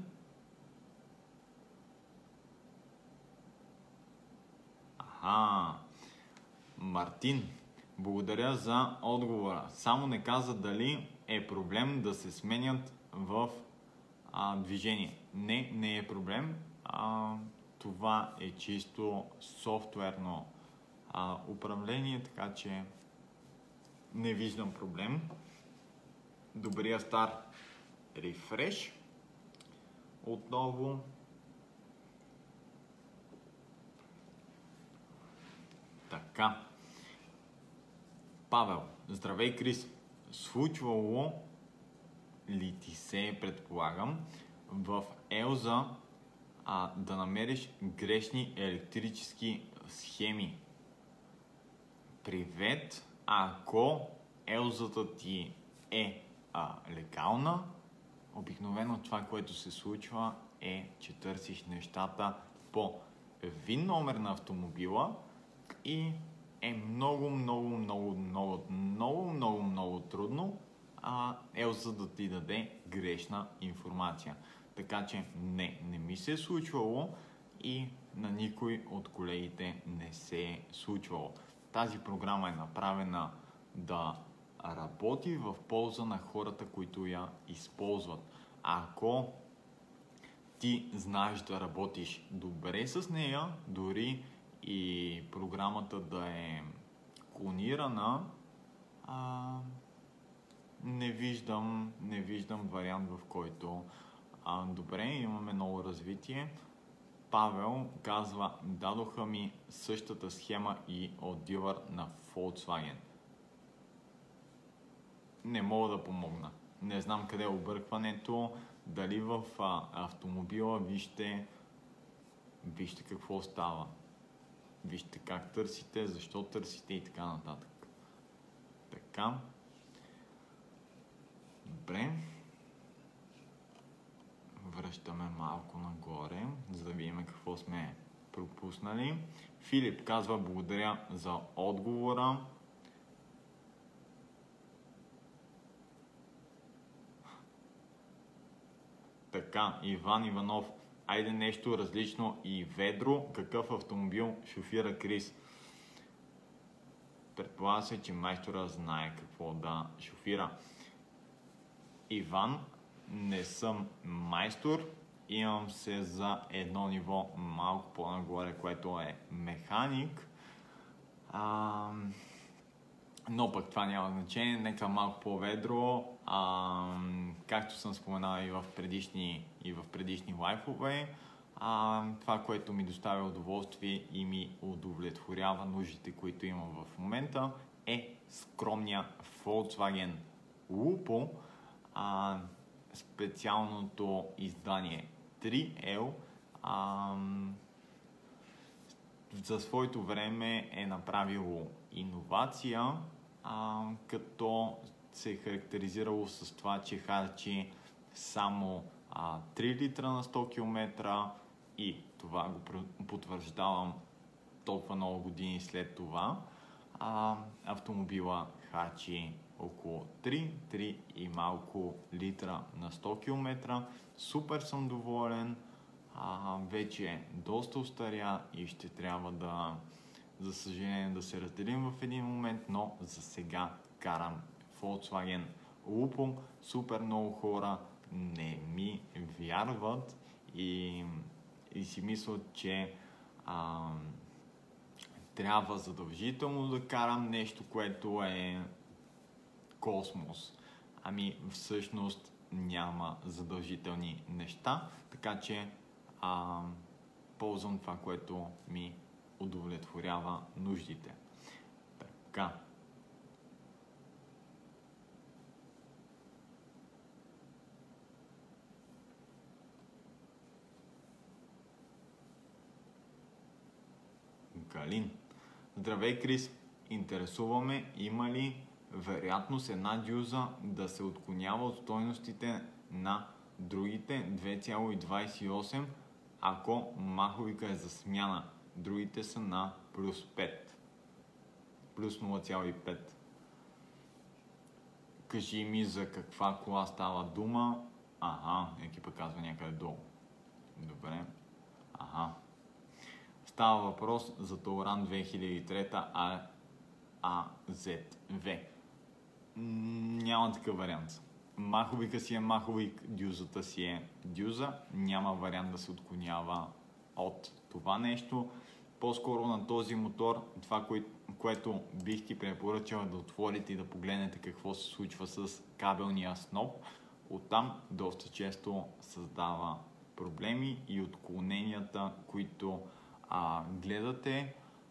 A: Аха. Мартин, благодаря за отговора. Само не каза дали е проблем да се сменят в а, движение. Не, не е проблем. А, това е чисто софтуерно а, управление, така че не виждам проблем. Добрия стар рефреш. Отново. Така. Павел, здравей, Крис. Случвало ли ти се, предполагам, в Елза а, да намериш грешни електрически схеми? Привет! Ако Елзата ти е а, легална, обикновено това, което се случва, е, че търсиш нещата по вин номер на автомобила и е много, много, много, много, много, много, много трудно а, Елза да ти даде грешна информация. Така че не, не ми се е случвало и на никой от колегите не се е случвало. Тази програма е направена да работи в полза на хората, които я използват. Ако ти знаеш да работиш добре с нея, дори и програмата да е клонирана, а, не виждам, не виждам вариант, в който а, добре, имаме ново развитие. Павел казва, дадоха ми същата схема и от дилър на Volkswagen. Не мога да помогна. Не знам къде е объркването, дали в а, автомобила, вижте, вижте какво става. Вижте как търсите, защо търсите и така нататък. Така. Добре. Връщаме малко нагоре, за да видим какво сме пропуснали. Филип казва, благодаря за отговора. Така, Иван Иванов. Айде нещо различно и ведро. Какъв автомобил шофира Крис? Предполага се, че майстора знае какво да шофира. Иван, не съм майстор. Имам се за едно ниво малко по-нагоре, което е механик. А, но пък това няма значение. Нека малко по-ведро. А, както съм споменал и в предишни, и в предишни лайфове, а, това, което ми доставя удоволствие и ми удовлетворява нуждите, които имам в момента, е скромния Volkswagen Lupo, а, специалното издание три ел. А, за своето време е направило иновация, а, като се е характеризирало с това, че харчи само а, три литра на сто километра и това го потвърждавам толкова много години след това. А, автомобила харчи около три, три и малко литра на сто километра. Супер съм доволен. А, вече е доста устаря и ще трябва да за съжаление, да се разделим в един момент, но за сега карам Volkswagen Lupo. Супер много хора не ми вярват и, и си мислят, че а, трябва задължително да карам нещо, което е космос. Ами всъщност няма задължителни неща, така че а, ползвам това, което ми удовлетворява нуждите. Така. Галин. Здравей, Крис. Интересуваме, има ли вероятност една дюза да се отклонява от стойностите на другите две цяло двадесет и осем, ако маховика е за смяна. Другите са на плюс пет. Плюс нула цяло и пет. Кажи ми за каква кола става дума. Ага, екипа казва някъде долу. Добре. Ага. Става въпрос за Touran две хиляди и трета А Зет Ви. Няма такъв вариант. Маховика си е маховик, дюзата си е дюза. Няма вариант да се отклонява от това нещо. По-скоро на този мотор, това, кое, което бих ти препоръчал да отворите и да погледнете какво се случва с кабелния сноп. Оттам доста често създава проблеми и отклоненията, които а, гледате.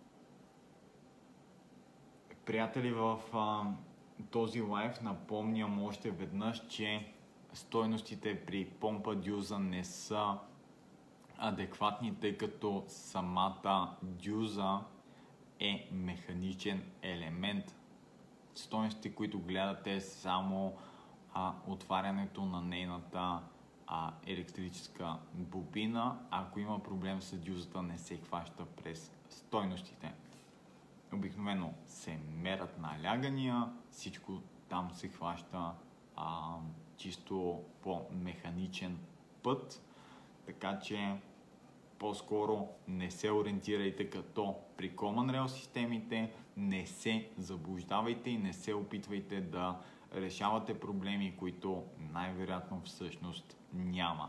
A: Приятели, в а, този лайв напомням още веднъж, че стойностите при помпа дюза не са адекватни, тъй като самата дюза е механичен елемент. Стойностите, които гледате, е само а, отварянето на нейната а, електрическа бобина. Ако има проблем с дюзата, не се хваща през стойностите. Обикновено се мерят налягания, всичко там се хваща а, чисто по механичен път, така че по-скоро не се ориентирайте като при Common Rail системите, не се заблуждавайте и не се опитвайте да решавате проблеми, които най-вероятно всъщност няма.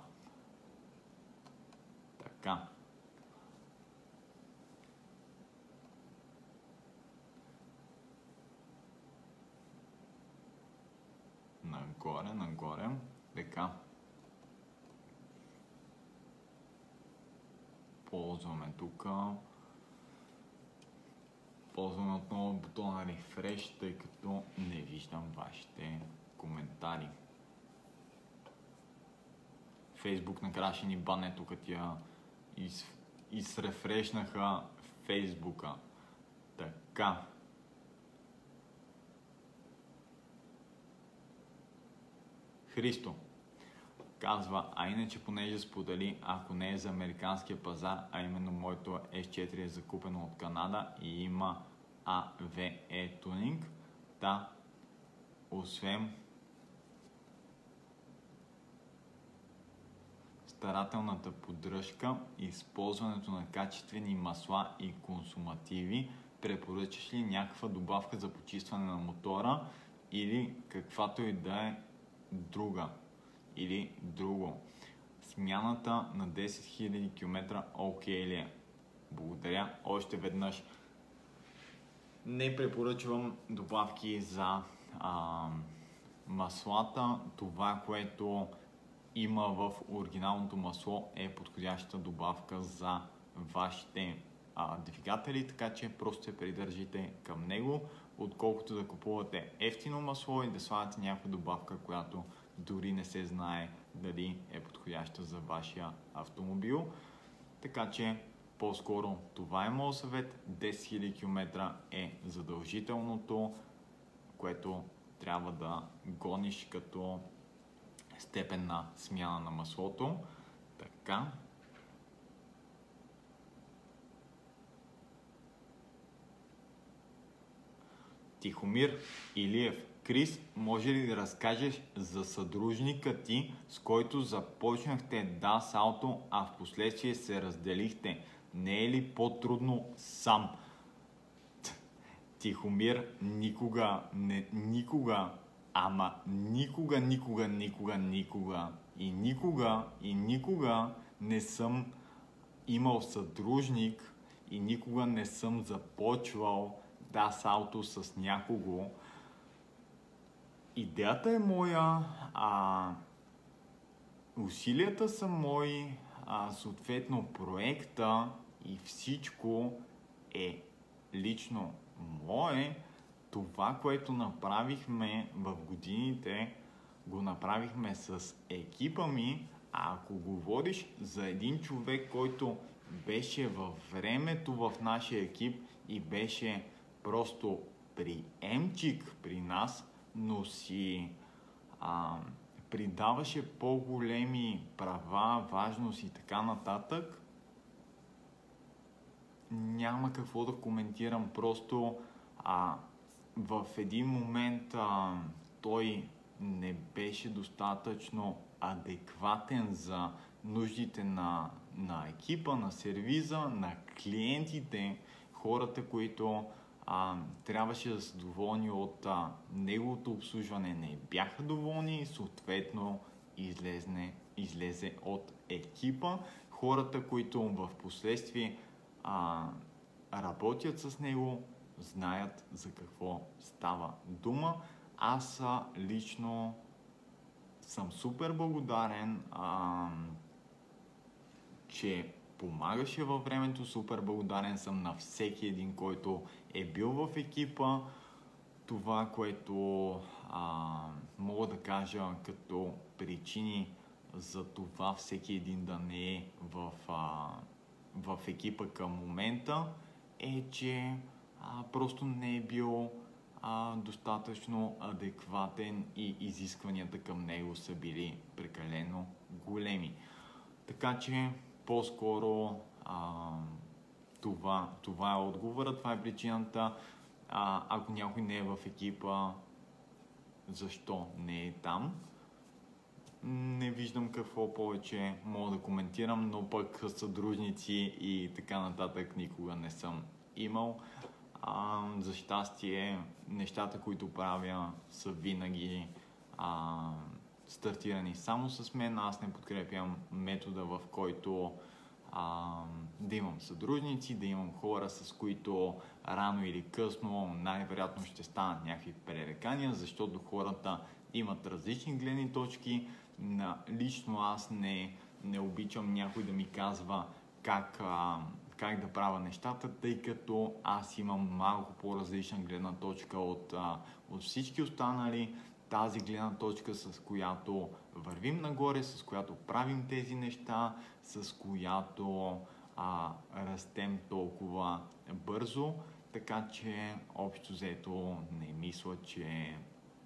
A: Така. Нагоре, нагоре. Така. Ползваме тук. Ползваме отново бутона Refresh, тъй като не виждам вашите коментари. Facebook накрая ще ни бане тук тя из, изрефрешнаха Фейсбука. Така. Христо казва, а иначе понеже сподели, ако не е за американския пазар, а именно моето Ес четири е закупено от Канада и има Ей Ви Ей тунинг, да, освен старателната поддръжка и използването на качествени масла и консумативи, препоръчаш ли някаква добавка за почистване на мотора или каквато и да е друга или друго? Смяната на десет хиляди км окей ли е? Благодаря още веднъж. Не препоръчвам добавки за а, маслата. Това, което има в оригиналното масло, е подходяща добавка за вашите а, двигатели, така че просто се придържите към него, отколкото да купувате ефтино масло и да слагате някаква добавка, която дори не се знае дали е подходяща за вашия автомобил. Така че по-скоро това е моят съвет. десет хиляди км е задължителното, което трябва да гониш като степен на смяна на маслото. Така. Тихомир Илиев. Крис, може ли да разкажеш за съдружника ти, с който започнахте Das Auto, а в последствие се разделихте? Не е ли по-трудно сам? Тихомир никога, не, никога, ама никога, никога, никога, никога и никога, и никога не съм имал съдружник и никога не съм започвал Das Auto с някого. Идеята е моя, а усилията са мои, а съответно проекта и всичко е лично мое. Това, което направихме в годините, го направихме с екипа ми. А ако говориш за един човек, който беше във времето в нашия екип и беше просто приемчик при нас, но си а, придаваше по-големи права, важност и така нататък, няма какво да коментирам. Просто а, в един момент а, той не беше достатъчно адекватен за нуждите на, на екипа, на сервиза, на клиентите, хората, които а, трябваше да са доволни от а, неговото обслужване, не бяха доволни и съответно излезне, излезе от екипа. Хората, които в последствие а, работят с него, знаят за какво става дума. Аз а, лично съм супер благодарен, а, че помагаше във времето. Супер благодарен съм на всеки един, който е бил в екипа. Това, което а, мога да кажа като причини за това всеки един да не е в, а, в екипа към момента, е, че а, просто не е бил а, достатъчно адекватен и изискванията към него са били прекалено големи. Така че по-скоро а, това, това е отговора, това е причината. А, ако някой не е в екипа, защо не е там? Не виждам какво повече мога да коментирам, но пък съдружници и така нататък никога не съм имал. А, за щастие, нещата, които правя, са винаги а, стартирани само с мен. Аз не подкрепям метода, в който а, да имам съдружници, да имам хора, с които рано или късно най-вероятно ще станат някакви пререкания, защото хората имат различни гледни точки. На, лично аз не, не обичам някой да ми казва как, а, как да правя нещата, тъй като аз имам малко по-различна гледна точка от, а, от всички останали. Тази гледна точка, с която вървим нагоре, с която правим тези неща, с която а, растем толкова бързо. Така че общо взето не мисля, че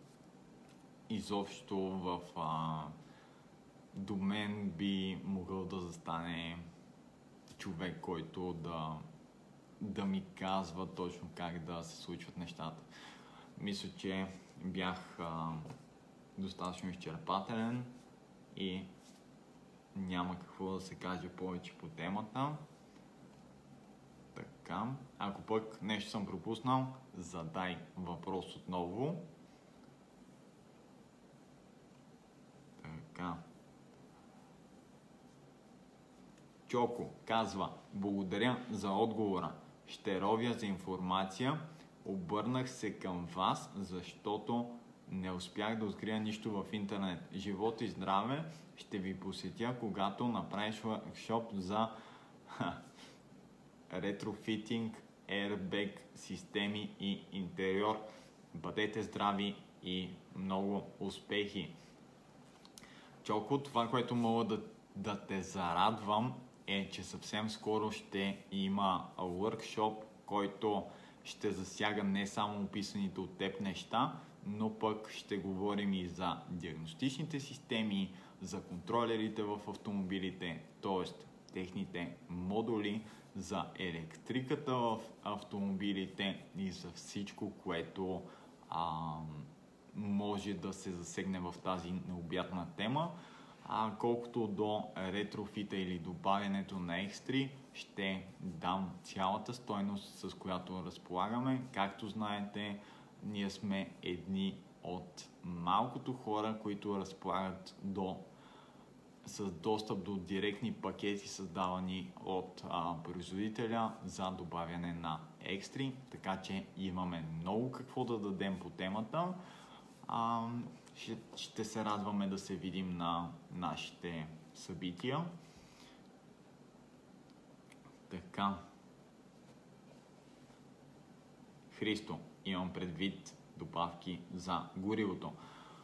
A: изобщо в а, до мен би могъл да застане човек, който да, да ми казва точно как да се случват нещата. Мисля, че бях а, достатъчно изчерпателен и няма какво да се каже повече по темата. Така, ако пък нещо съм пропуснал, задай въпрос отново. Така. Чоко казва: благодаря за отговора. Ще ровя за информация. Обърнах се към вас, защото не успях да открия нищо в интернет. Живот и здраве, ще ви посетя, когато направиш workshop за ретрофитинг, airbag, системи и интериор. Бъдете здрави и много успехи! Чоко, това, което мога да, да те зарадвам, е, че съвсем скоро ще има workshop, който ще засяга не само описаните от теб неща, но пък ще говорим и за диагностичните системи, за контролерите в автомобилите, т.е. техните модули, за електриката в автомобилите и за всичко, което а, може да се засегне в тази необятна тема. А колкото до ретрофита или добавянето на екстри, ще дам цялата стойност, с която разполагаме. Както знаете, ние сме едни от малкото хора, които разполагат до, с достъп до директни пакети, създавани от а, производителя за добавяне на екстри, така че имаме много какво да дадем по темата. А, ще, ще се радваме да се видим на нашите събития. Така. Христо, имам предвид добавки за горивото.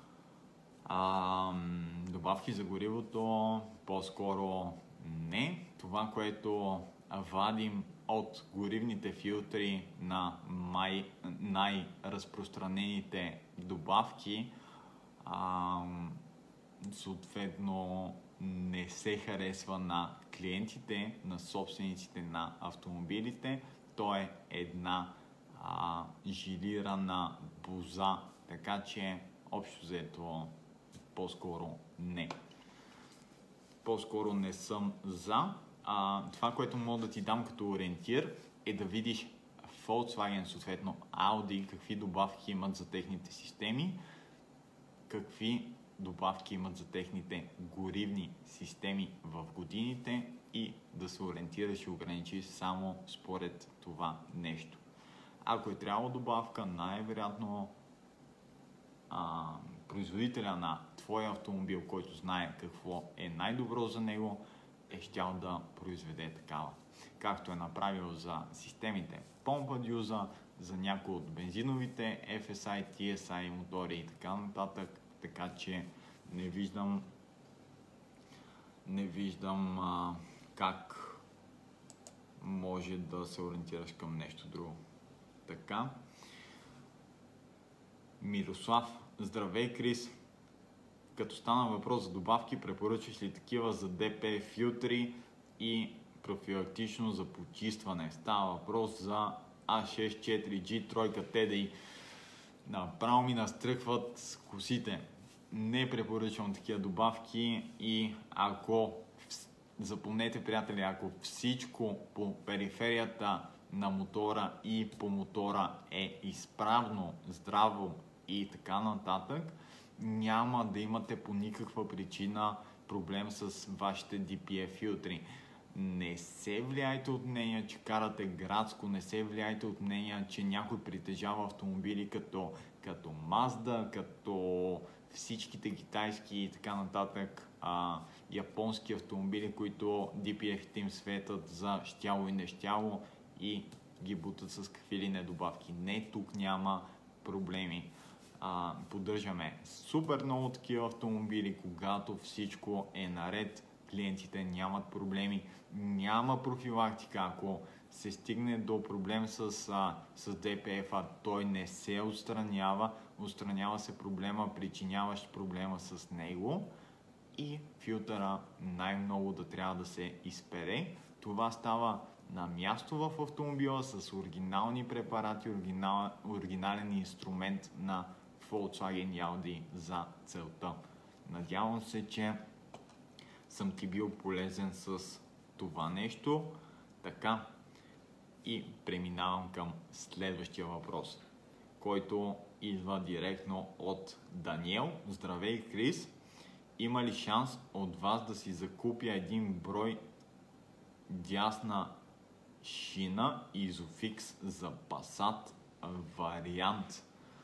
A: А, добавки за горивото по-скоро не. Това, което вадим от горивните филтри на май, най-разпространените добавки, а, съответно не се харесва на клиентите, на собствениците на автомобилите. То е една а, жилирана боза, така че общо взето по-скоро не. По-скоро не съм за. А, това, което мога да ти дам като ориентир, е да видиш Volkswagen, съответно Audi, какви добавки имат за техните системи, какви добавки имат за техните горивни системи в годините и да се ориентираш и ограничиш само според това нещо. Ако е трябвало добавка, най-вероятно а, производителя на твоя автомобил, който знае какво е най-добро за него, е щял да произведе такава. Както е направил за системите Pompa Deusa, за някои от бензиновите Еф Ес Ай, Ти Ес Ай мотори и така нататък. Така че не виждам не виждам а, как може да се ориентираш към нещо друго. Така. Мирослав, здравей, Крис. Като стана въпрос за добавки, препоръчваш ли такива за Ди Пи Еф филтри и профилактично за почистване? Става въпрос за А шейсет и четири Джи тройка Ти Ди И. Направо ми настръхват косите. Не препоръчвам такива добавки и ако, запомнете, приятели, ако всичко по периферията на мотора и по мотора е изправно, здраво и така нататък, няма да имате по никаква причина проблем с вашите Ди Пи Еф филтри. Не се влияйте от мнение, че карате градско, не се влияйте от мнение, че някой притежава автомобили като, като Mazda, като всичките китайски и така нататък а, японски автомобили, които Ди Пи Еф-те им светят за щяло и нещяло и ги бутат с какви ли недобавки. Не, тук няма проблеми. А, поддържаме супер много такива автомобили, когато всичко е наред, клиентите нямат проблеми, няма профилактика. Ако се стигне до проблем с, а, с Ди Пи Еф, а той не се отстранява, отстранява се проблема, причиняващ проблема с него и филтъра най-много да трябва да се изпере. Това става на място в автомобила с оригинални препарати, оригинал, оригинален инструмент на Volkswagen и Audi за целта. Надявам се, че съм ти бил полезен с това нещо. Така, и преминавам към следващия въпрос, който идва директно от Даниел. Здравей, Крис! Има ли шанс от вас да си закупя един брой дясна шина Isofix за Passat вариант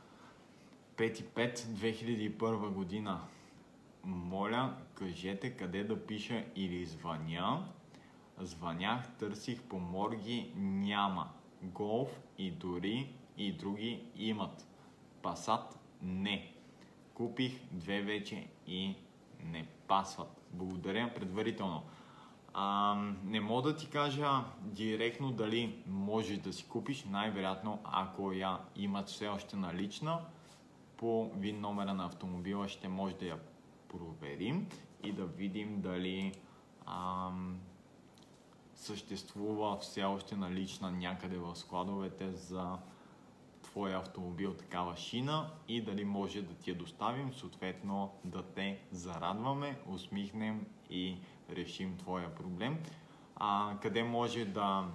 A: пет пет две хиляди и първа година? Моля, кажете къде да пиша или звъня. Звънях, търсих по морги, няма. Голф и дори и други имат. Passat не. Купих две вече и не пасват. Благодаря предварително. А, не мога да ти кажа директно дали можеш да си купиш. Най-вероятно, ако я имат все още налична, по вин номера на автомобила ще може да я проверим и да видим дали ам, съществува все още налична някъде в складовете за твоя автомобил такава шина и дали може да ти я доставим, съответно да те зарадваме, усмихнем и решим твоя проблем. А, къде може да,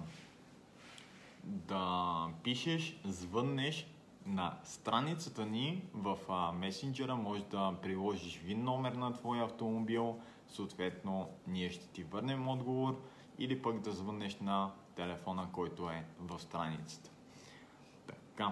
A: да пишеш, звъннеш на страницата ни в а, месенджера, може да приложиш вин номер на твоя автомобил, съответно ние ще ти върнем отговор, или пък да звъннеш на телефона, който е в страницата. Така.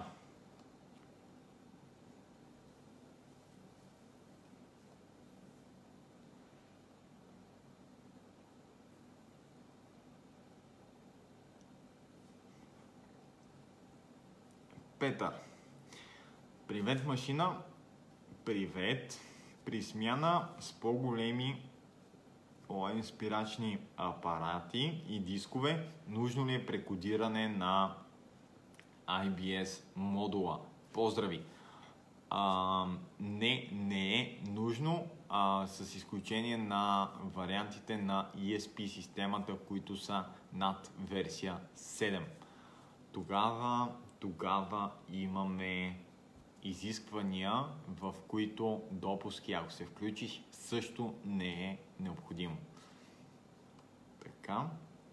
A: Петър. Привет, машина. Привет. При смяна с по-големи спирачни апарати и дискове, нужно ли е прекодиране на ай би ес модула? Поздрави! А, не, не е нужно, а, с изключение на вариантите на и ес пи системата, които са над версия седем. Тогава, тогава имаме изисквания, в които допуски, ако се включиш, също не е необходимо. Така.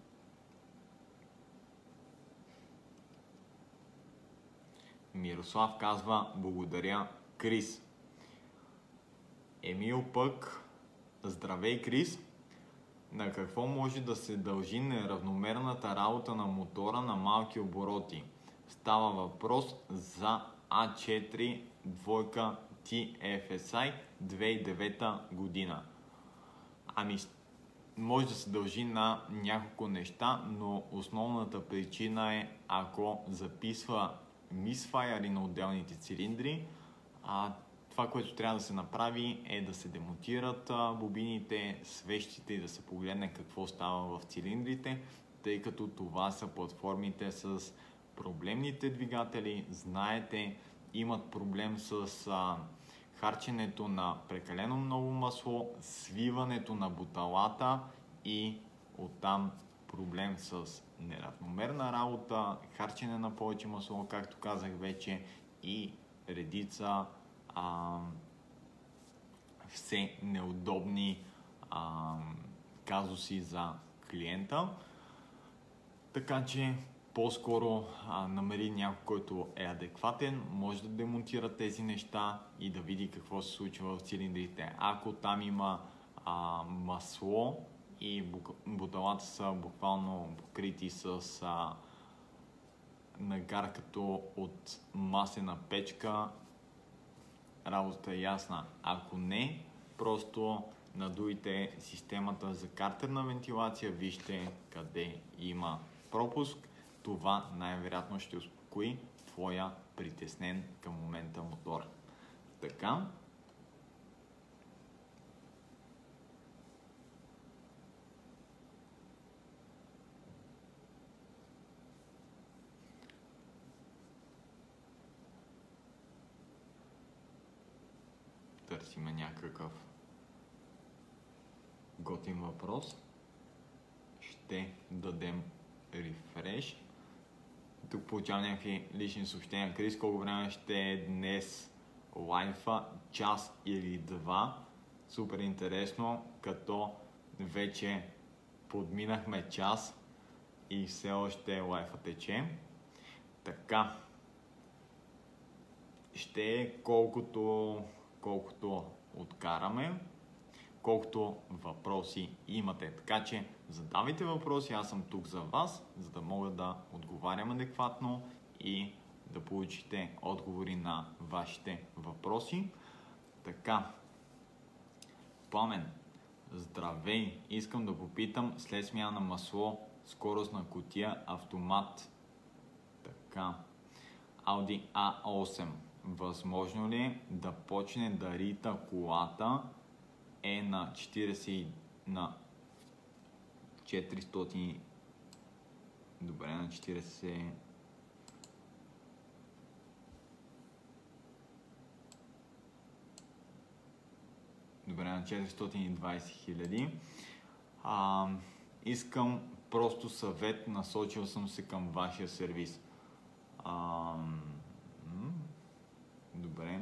A: Мирослав казва: благодаря, Крис. Емил пък: здравей, Крис. На какво може да се дължи неравномерната работа на мотора на малки обороти? Става въпрос за а четири двойка ти еф ес ай две хиляди и девета година. Ами, може да се дължи на няколко неща, но основната причина е, ако записва мисфайри на отделните цилиндри, а това, което трябва да се направи, е да се демотират а, бобините, свещите и да се погледне какво става в цилиндрите, тъй като това са платформите с проблемните двигатели. Знаете, имат проблем с а, харченето на прекалено много масло, свиването на буталата и оттам проблем с неравномерна работа, харчене на повече масло, както казах вече, и редица а, все неудобни а, казуси за клиента. Така че по-скоро а, намери някой, който е адекватен, може да демонтира тези неща и да види какво се случва в цилиндрите. Ако там има а, масло и буталата са буквално покрити с а, нагар като от масена печка, работата е ясна. Ако не, просто надуйте системата за картерна вентилация, вижте къде има пропуск. Това най-вероятно ще успокои твоя притеснен към момента мотор. Така. Търсиме някакъв готин въпрос. Ще дадем рефреш. Тук получавам някакви лични съобщения. Крис, колко време ще е днес лайфа? Час или два? Супер интересно, като вече подминахме час и все още лайфа тече. Така. Ще е колкото, колкото откараме, колкото въпроси имате. Така че задавайте въпроси, аз съм тук за вас, за да мога да отговарям адекватно и да получите отговори на вашите въпроси. Така, Пламен, здравей, искам да попитам, след смяна на масло, скоростна кутия, автомат, така, Audi а осем, възможно ли е да почне да рита колата, е на четирийсет, на четиристотин, добре, на четирийсет, добре, на четиристотин и двайсет хиляди. А, искам просто съвет, насочил съм се към вашия сервис. А, Добре.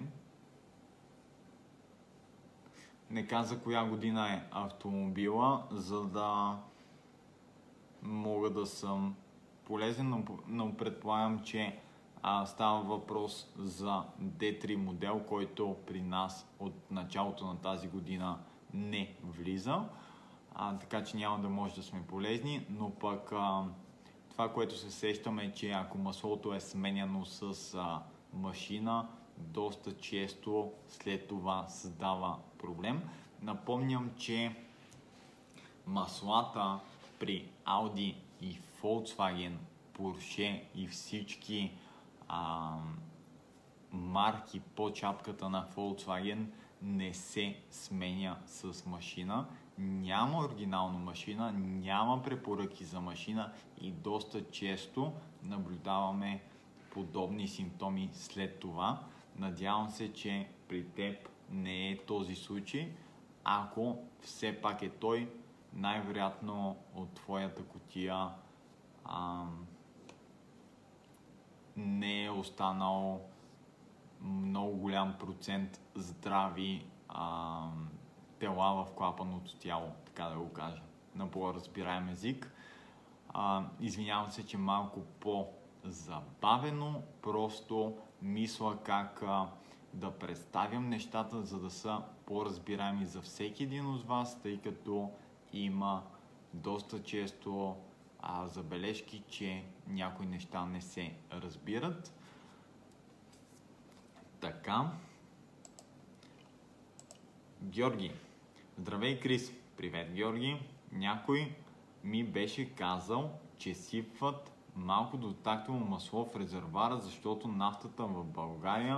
A: Не каза коя година е автомобила, за да мога да съм полезен, но, но предполагам, че а, става въпрос за Д три модел, който при нас от началото на тази година не влиза, а, така че няма да може да сме полезни, но пък а, това, което се сещаме е, че ако маслото е сменяно с а, машина, доста често след това създава проблем. Напомням, че маслата при Audi и Volkswagen, Porsche и всички а, марки по чапката на Volkswagen не се сменя с машина. Няма оригинална машина, няма препоръки за машина и доста често наблюдаваме подобни симптоми след това. Надявам се, че при теб не е този случай. Ако все пак е той, най-вероятно от твоята кутия а, не е останал много голям процент здрави а, тела в клапаното тяло, така да го кажа, на по-разбираем език. А, извинявам се, че малко по-забавено, просто мисля как а, да представям нещата, за да са по-разбираеми за всеки един от вас, тъй като има доста често а, забележки, че някои неща не се разбират. Така. Георги. Здравей, Крис. Привет, Георги. Някой ми беше казал, че сипват малко дотактово масло в резервуара, защото нафтата в България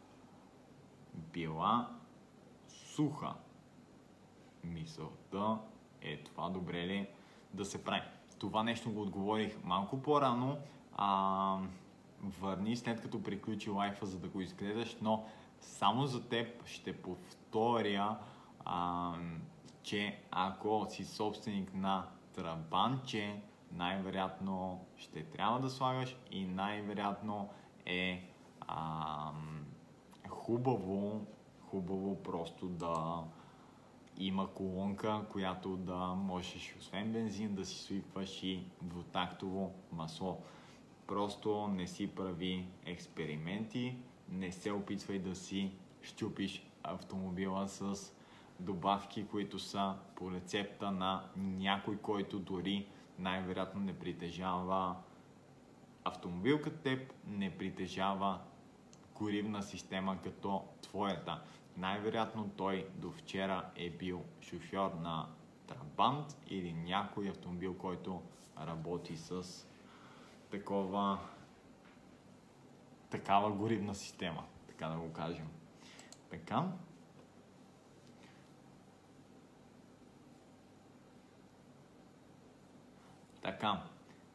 A: била суха. Мисълта е това добре ли да се прави. Това нещо го отговорих малко по-рано. А, върни след като приключи лайфа, за да го изгледаш, но само за теб ще повторя, а, че ако си собственик на трабантче, най-вероятно ще трябва да слагаш и най-вероятно е а, хубаво, хубаво просто да има колонка, която да можеш освен бензин да си свипваш и двутактово масло. Просто не си прави експерименти, не се опитвай да си щупиш автомобила с добавки, които са по рецепта на някой, който дори най-вероятно не притежава автомобил като теб, не притежава горивна система като твоята. Най-вероятно той до вчера е бил шофьор на Трабант или някой автомобил, който работи с такова, такава горивна система, така да го кажем. Така. Така.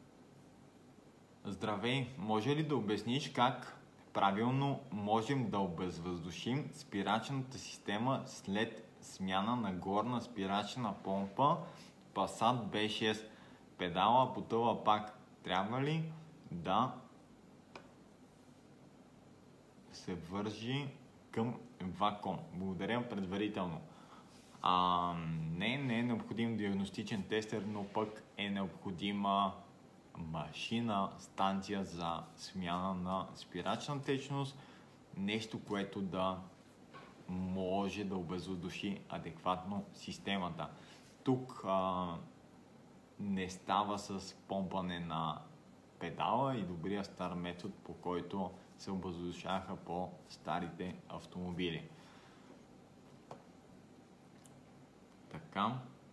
A: Здравей, може ли да обясниш как правилно можем да обезвъздушим спирачната система след смяна на горна спирачна помпа Passat би шест? Педала потъва пак. Трябва ли да се вържи към вакуум? Благодаря предварително. А, не, не е необходим диагностичен тестер, но пък е необходима машина, станция за смяна на спирачна течност, нещо, което да може да обезвъздуши адекватно системата. Тук а, не става с помпане на педала и добрия стар метод, по който се обезвъздушаха по старите автомобили. Така.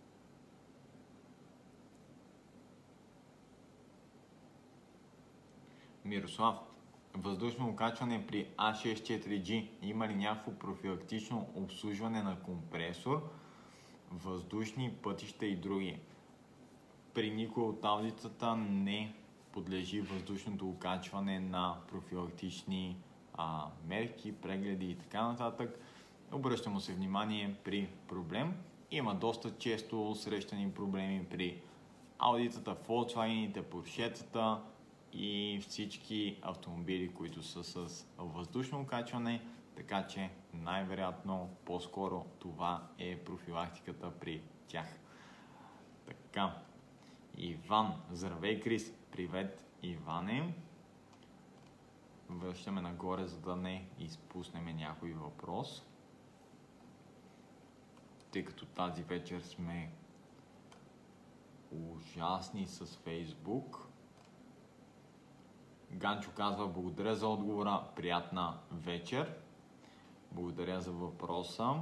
A: Мирослав, въздушно окачване при А шейсет и четири джи има ли някакво профилактично обслужване на компресор, въздушни пътища и други? При никой от аудитата не подлежи въздушното окачване на профилактични а, мерки, прегледи и така нататък. Обръща му се внимание при проблем. Има доста често срещани проблеми при аудитата, Volkswagen, Porsche и всички автомобили, които са с въздушно окачване. така че най-вероятно по-скоро това е профилактиката при тях. Така, Иван. Здравей, Крис. Привет, Иване. Връщаме нагоре, за да не изпуснем някой въпрос. Тъй като тази вечер сме ужасни с Фейсбук. Ганчо казва: благодаря за отговора, приятна вечер. Благодаря за въпроса.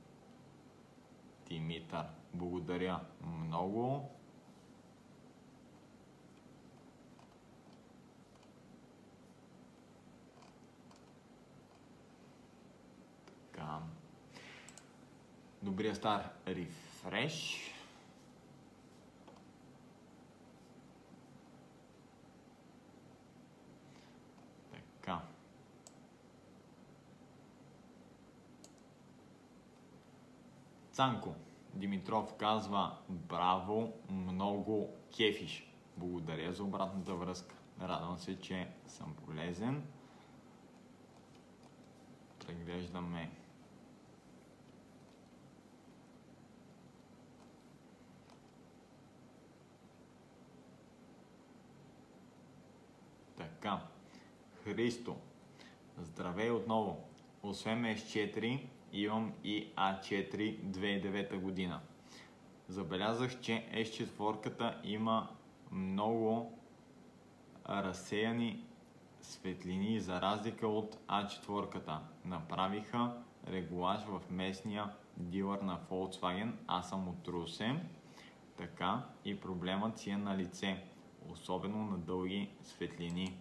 A: Димитър, благодаря много. Така. Добрия стар рефреш. Така. Цанко Димитров казва: браво, много кефиш. Благодаря за обратната връзка. Радвам се, че съм полезен. Преглеждаме така. Христо, здравей отново. Освен ес четири, имам и а четири две хиляди и девета година. Забелязах, че ес четири има много разсеяни светлини за разлика от а четири. Направиха регулаж в местния дилър на Volkswagen. Аз съм от Русе. Така и проблемът си е на лице, особено на дълги светлини.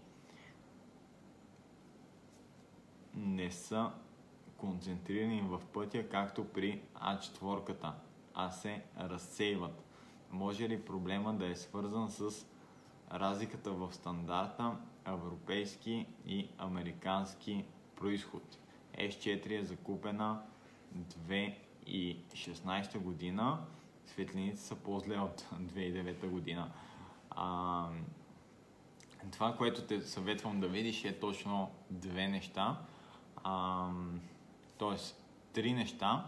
A: Не са концентрирани в пътя, както при а четири, а се разсейват. Може ли проблема да е свързан с разликата в стандарта европейски и американски произход? ес четири е закупена две хиляди и шестнадесета година. Светлините са по-зле от две хиляди и девета година. А, това, което те съветвам да видиш, е точно две неща. А, тоест, три неща.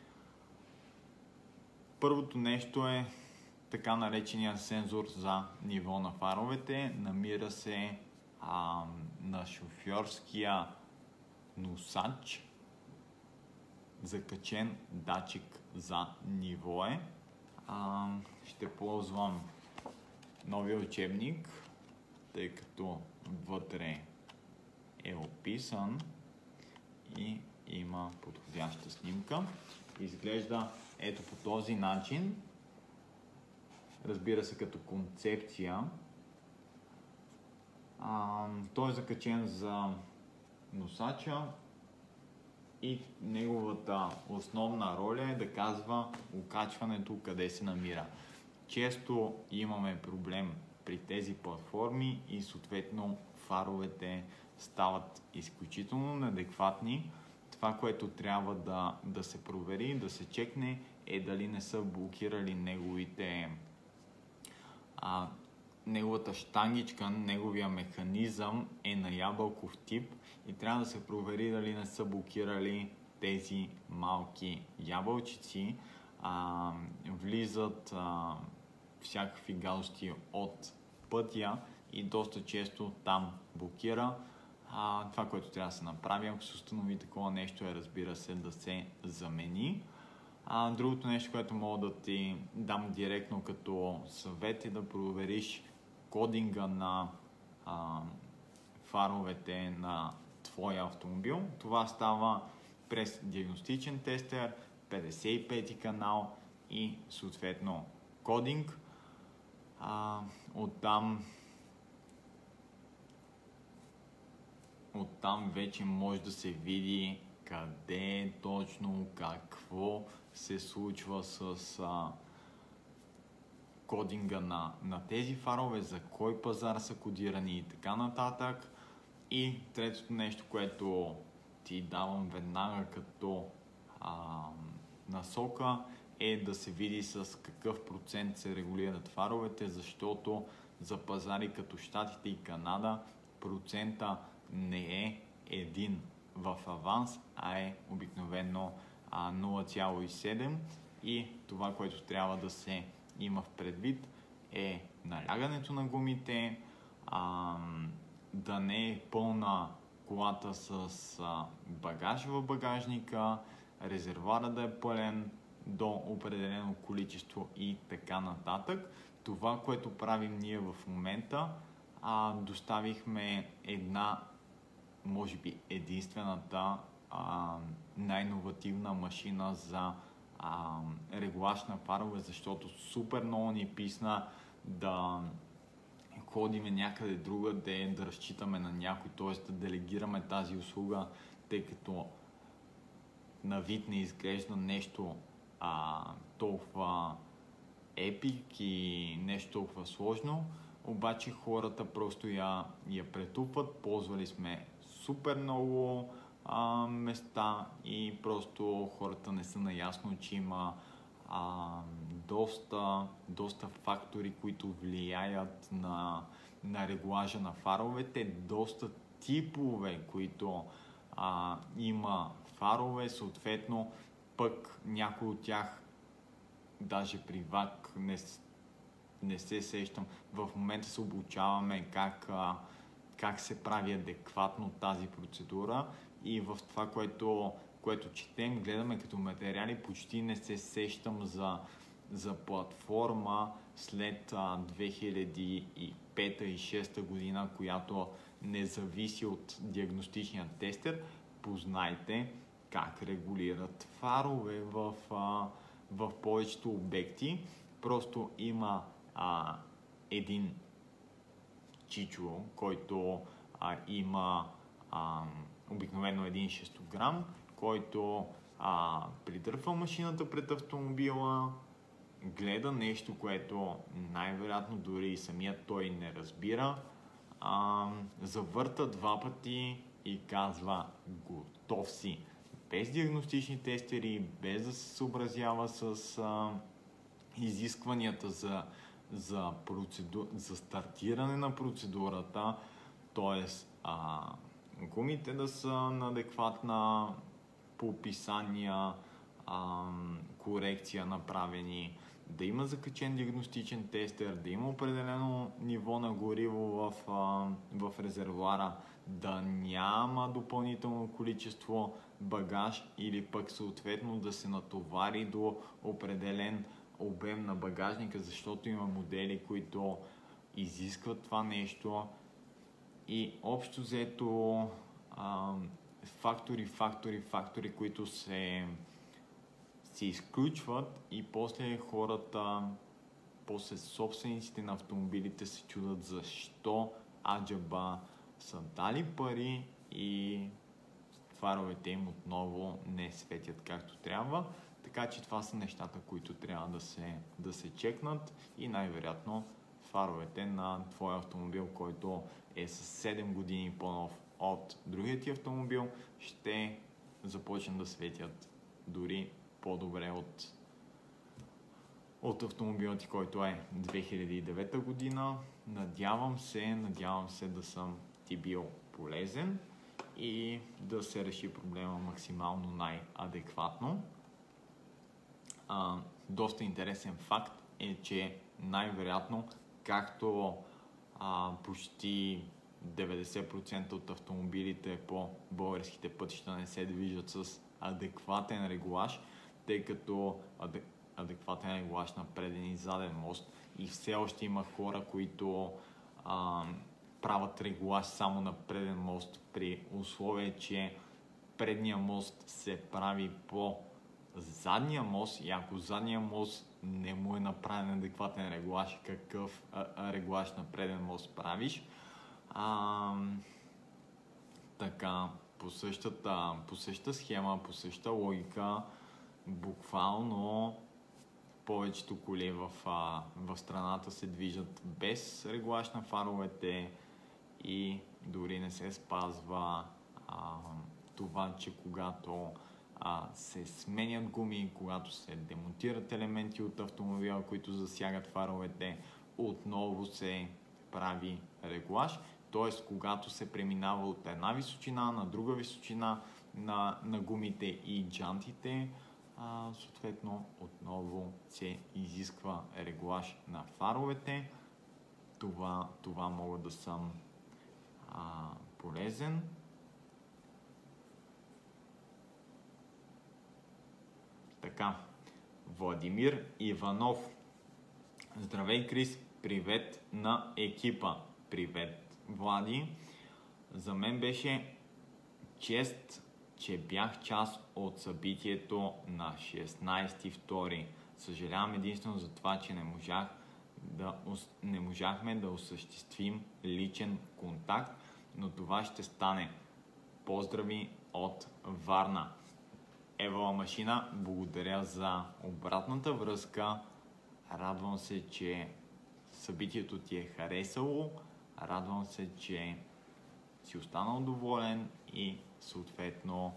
A: Първото нещо е така наречения сензор за ниво на фаровете. Намира се а, на шофьорския носач. Закачен датчик за ниво е. А, ще ползвам новия учебник, тъй като вътре е описан и има подходяща снимка. Изглежда ето по този начин. Разбира се, като концепция. А, той е закачен за носача и неговата основна роля е да казва окачването къде се намира. Често имаме проблем при тези платформи и съответно фаровете стават изключително неадекватни. Това, което трябва да, да се провери, да се чекне, е дали не са блокирали неговите а, неговата щангичка, неговия механизъм е на ябълков тип и трябва да се провери дали не са блокирали тези малки ябълчици. А, влизат а, всякакви галости от пътя и доста често там блокира. А, това, което трябва да се направи, ако се установи такова нещо, е, разбира се, да се замени. А, другото нещо, което мога да ти дам директно като съвет, е да провериш кодинга на а, фаровете на твоя автомобил. Това става през диагностичен тестер, петдесет и пети канал и съответно кодинг. А, оттам Оттам вече може да се види къде точно, какво се случва с а, кодинга на, на тези фарове, за кой пазар са кодирани и така нататък. И третото нещо, което ти давам веднага като а, насока, е да се види с какъв процент се регулират фаровете, защото за пазари като Щатите и Канада процента не е един в аванс, а е обикновено а, нула цяло и седем, и това, което трябва да се има в предвид е налягането на гумите, а, да не е пълна колата с а, багаж в багажника, резервуара да е пълен до определено количество и така нататък. Това, което правим ние в момента, а, доставихме една, може би единствената а, най-иновативна машина за а, регулаж на фарове, защото супер много ни писна да ходиме някъде другаде, да разчитаме на някой, т.е. да делегираме тази услуга, тъй като на вид не изглежда нещо а, толкова епик и нещо толкова сложно, обаче хората просто я, я претупват. Ползвали сме супер много а, места и просто хората не са наясно, че има а, доста, доста фактори, които влияят на, на регулажа на фаровете, доста типове, които а, има фарове, съответно пък някой от тях, даже при ВАК не, не се сещам, в момента се обучаваме как, а, как се прави адекватно тази процедура, и в това, което, което четем, гледаме като материали, почти не се сещам за, за платформа след а, две хиляди и пета и две хиляди и шеста година, която не зависи от диагностичния тестер. Познайте как регулират фарове в, а, в повечето обекти. Просто има а, един чичо, който а, има а, обикновено един шестограм, който а, придърпва машината пред автомобила, гледа нещо, което най-вероятно дори и самият той не разбира, а, завърта два пъти и казва: готов си. Без диагностични тестери, без да се съобразява с а, изискванията за, за, процеду... за стартиране на процедурата, т.е. гумите да са на адекватна по описания, а, корекция направени, да има закачен диагностичен тестер, да има определено ниво на гориво в, а, в резервуара, да няма допълнително количество багаж или пък съответно да се натовари до определен обем на багажника, защото има модели, които изискват това нещо. И общо взето а, фактори, фактори, фактори, които се, се изключват, и после хората, после собствениците на автомобилите се чудат защо аджаба са дали пари и фаровете им отново не светят както трябва. Така че това са нещата, които трябва да се, да се чекнат, и най-вероятно фаровете на твоя автомобил, който е с седем години по-нов от другият ти автомобил, ще започнат да светят дори по-добре от, от автомобила ти, който е две хиляди и девета година. Надявам се, надявам се да съм ти бил полезен и да се реши проблема максимално най-адекватно. А, доста интересен факт е, че най-вероятно, както а, почти деветдесет процента от автомобилите по българските пътища не се движат с адекватен регулаж, тъй като адек... адекватен регулаж на преден и заден мост, и все още има хора, които а, правят регулаж само на преден мост, при условие, че предния мост се прави по задния мост, и ако задния мост не му е направен адекватен регулаж, какъв а, а, регулаж на преден мост правиш? А, така, по същата, по същата схема, по същата логика, буквално повечето коли в, а, в страната се движат без регулаж на фаровете, и дори не се спазва а, това, че когато а, се сменят гуми, когато се демонтират елементи от автомобила, които засягат фаровете, отново се прави регулаж. т.е. когато се преминава от една височина на друга височина на, на гумите и джантите, а, съответно отново се изисква регулаж на фаровете. Това, това мога да съм а, полезен. Така, Владимир Иванов. Здравей, Крис! Привет на екипа! Привет, Влади! За мен беше чест, че бях част от събитието на шестнайсети февруари. Съжалявам единствено за това, че не, можах да, не можахме да осъществим личен контакт, но това ще стане. Поздрави от Варна! Евала Машина, благодаря за обратната връзка. Радвам се, че събитието ти е харесало. Радвам се, че си останал доволен и съответно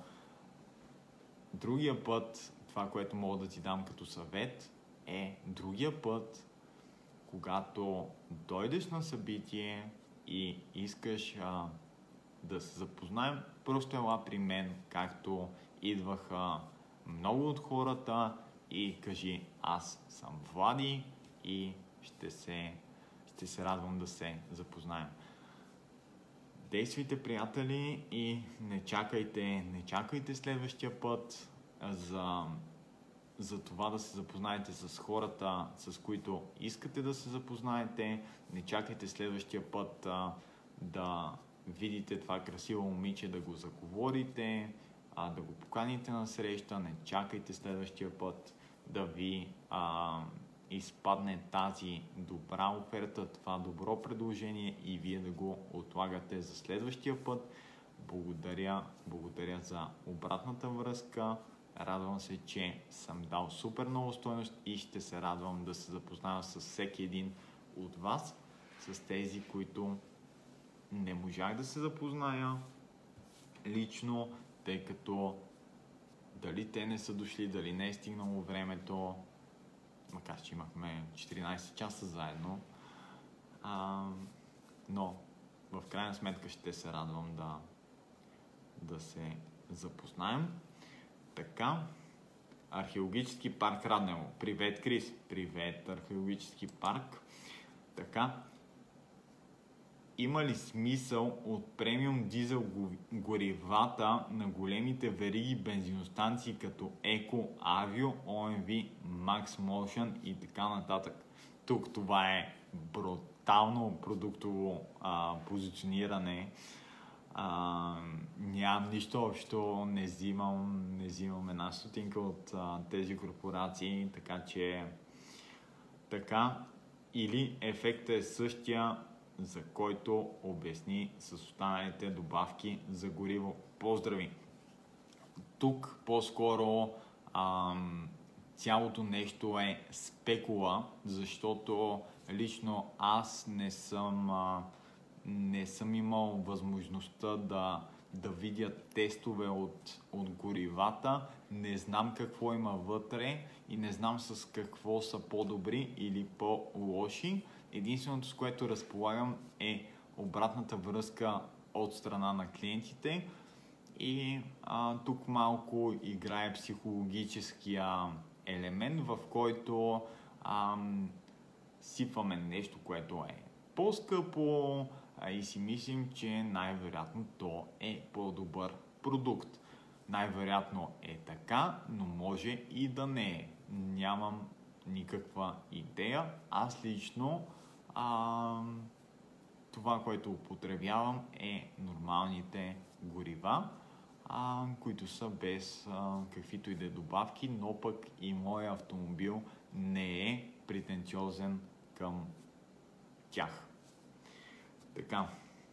A: другия път, това, което мога да ти дам като съвет, е другия път, когато дойдеш на събитие и искаш а, да се запознаем, просто ела при мен, както идваха много от хората и кажи: аз съм Влади и ще се, ще се радвам да се запознаем. Действайте, приятели, и не чакайте, не чакайте следващия път за, за това да се запознаете с хората, с които искате да се запознаете. Не чакайте следващия път а, да видите това красиво момиче, да го заговорите, а, да го поканите на среща. Не чакайте следващия път да ви а, изпадне тази добра оферта, това добро предложение и вие да го отлагате за следващия път. Благодаря, благодаря за обратната връзка. Радвам се, че съм дал супер много стойност и ще се радвам да се запозная с всеки един от вас, с тези, които не можах да се запозная лично, тъй като дали те не са дошли, дали не е стигнало времето, макар че имахме четиринайсет часа заедно, а, но в крайна сметка ще се радвам да, да се запознаем. Така, археологически парк Раднево. Привет, Крис! Привет, археологически парк. Така, има ли смисъл от премиум дизел горивата на големите вериги бензиностанции като Еко, Авио, О Ем Ви, Max Motion и така нататък? Тук това е брутално продуктово а, позициониране. А, нямам нищо общо, не взимам, не взимам една стотинка от а, тези корпорации, така че така, или ефектът е същия, за който обясни с останалите добавки за гориво. Поздрави! Тук по-скоро ам, цялото нещо е спекула, защото лично аз не съм, а, не съм имал възможността да, да видя тестове от, от горивата. Не знам какво има вътре и не знам с какво са по-добри или по-лоши. Единственото, с което разполагам, е обратната връзка от страна на клиентите и а, тук малко играе психологическия елемент, в който а, сипваме нещо, което е по-скъпо а, и си мислим, че най-вероятно то е по-добър продукт. Най-вероятно е така, но може и да не е. Нямам никаква идея. Аз лично А, това, което употребявам, е нормалните горива, а, които са без а, каквито и да е добавки, но пък и моя автомобил не е претенциозен към тях. Така.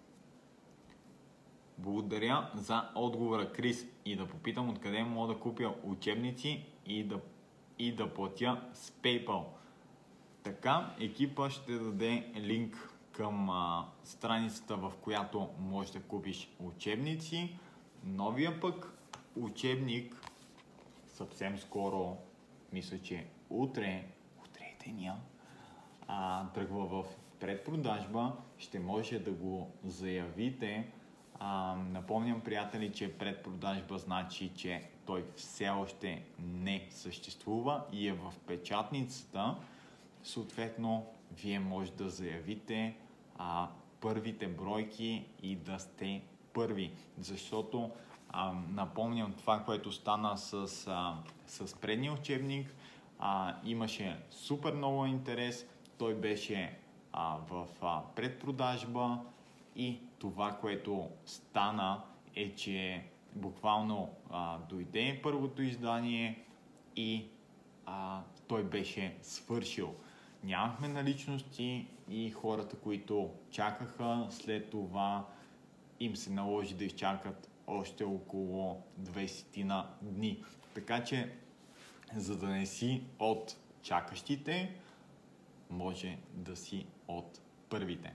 A: Благодаря за отговора, Крис, и да попитам откъде мога да купя учебници и да, и да платя с PayPal. Така, екипа ще даде линк към а, страницата, в която можеш да купиш учебници. Новия пък учебник съвсем скоро, мисля, че утре, утре е деня, а, тръгва в предпродажба, ще може да го заявите. А, напомням, приятели, че предпродажба значи, че той все още не съществува и е в печатницата. Съответно, вие може да заявите а, първите бройки и да сте първи. Защото а, напомням това, което стана с, а, с предния учебник. А, имаше супер много интерес. Той беше а, в а, предпродажба и това, което стана е, че буквално а, дойде първото издание и а, той беше свършил. Нямахме наличности и хората, които чакаха, след това им се наложи да изчакат още около двайсет дни. Така че, за да не си от чакащите, може да си от първите.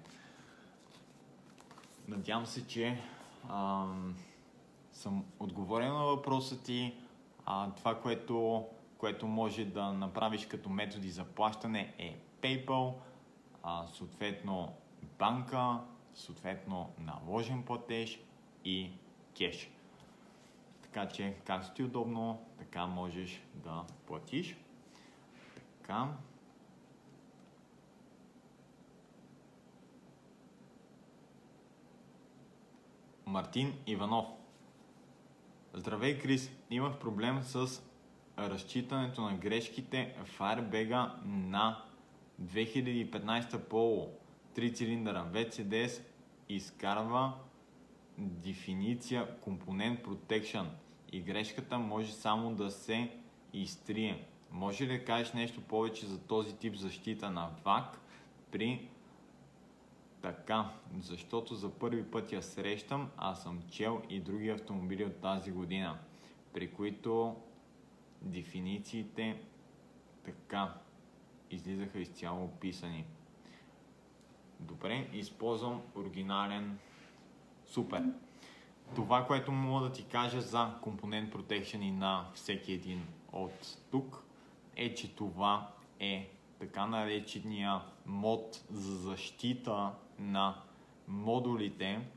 A: Надявам се, че ам, съм отговорил на въпроса ти. А, това, което, което може да направиш като методи за плащане е PayPal, а, съответно банка, съответно наложен платеж и кеш. Така че, както ти е удобно, така можеш да платиш. Така. Мартин Иванов. Здравей, Крис. Имах проблем с разчитането на грешките в Airbag на две хиляди и петнайсета Polo три цилиндъра ви си ди ес изкарва дефиниция Component Protection и грешката може само да се изтрие. Може ли да кажеш нещо повече за този тип защита на вак при така, защото за първи път я срещам, а съм чел и други автомобили от тази година, при които дефинициите така излизаха изцяло описани. Добре, използвам оригинален. Супер! Това, което мога да ти кажа за Component Protection и на всеки един от тук, е, че това е така наречения мод за защита на модулите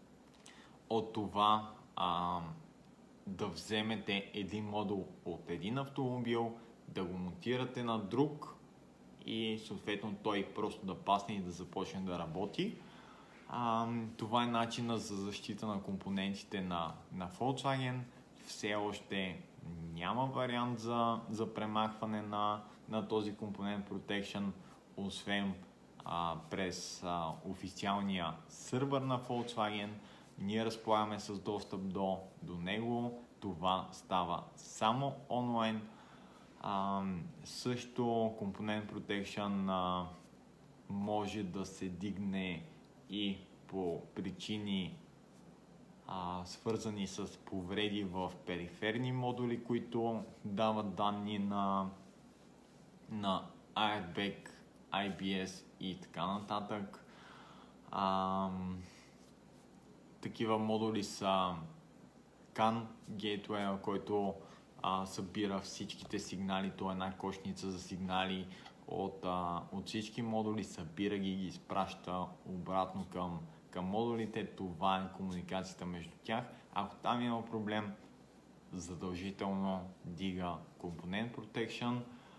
A: от това а, да вземете един модул от един автомобил, да го монтирате на друг и съответно той просто да пасне и да започне да работи. А, това е начинът за защита на компонентите на, на Volkswagen. Все още няма вариант за, за премахване на, на този Component Protection, освен а, през а, официалния сървър на Volkswagen. Ние разполагаме с достъп до, до него. Това става само онлайн. А, също Component Protection а, може да се дигне и по причини а, свързани с повреди в периферни модули, които дават данни на, на Airbag, ай би ес и така нататък. А, такива модули са кан Gateway, който а, събира всичките сигнали, то е една кошница за сигнали от, а, от всички модули, събира ги и ги изпраща обратно към, към модулите. Това е комуникацията между тях. Ако там има проблем, задължително дига Component Protection.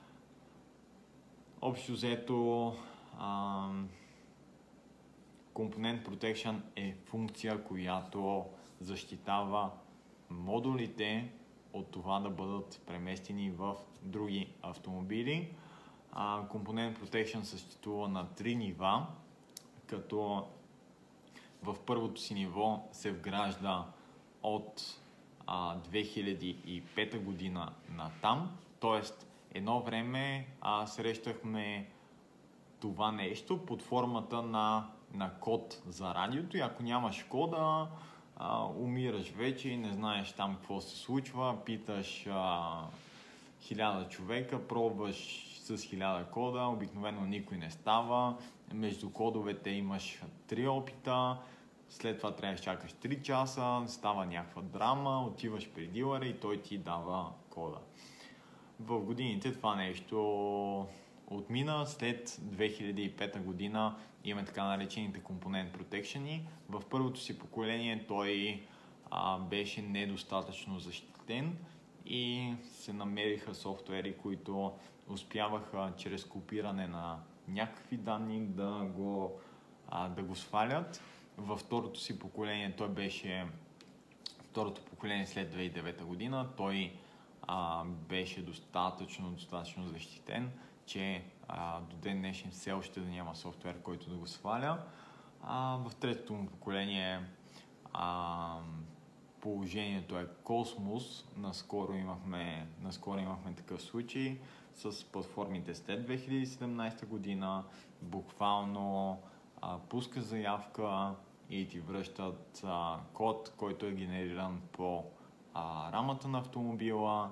A: Общо взето, а, Component Protection е функция, която защитава модулите от това да бъдат преместени в други автомобили. Uh, Component Protection съществува на три нива, като в първото си ниво се вгражда от uh, две хиляди и пета година натам, т.е. едно време uh, срещахме това нещо под формата на, на код за радиото и ако нямаш кода, uh, умираш вече и не знаеш там какво се случва, питаш uh, хиляда човека, пробваш с хиляда кода, обикновено никой не става, между кодовете имаш три опита, след това трябва да чакаш три часа, става някаква драма, отиваш при дилъра и той ти дава кода. В годините това нещо отмина. След две хиляди и пета година имаме така наречените Component Protection. В първото си поколение той а, беше недостатъчно защитен и се намериха софтуери, които успяваха чрез копиране на някакви данни да го, а, да го свалят. Във второто си поколение той беше второто поколение след две хиляди и девета година. Той а, беше достатъчно, достатъчно защитен, че а, до ден днешен все още да няма софтуер, който да го сваля. А, в третото му поколение а, положението е космос. Наскоро имахме, наскоро имахме такъв случай с платформите след две хиляди и седемнадесета година. Буквално а, пуска заявка и ти връщат а, код, който е генериран по а, рамата на автомобила.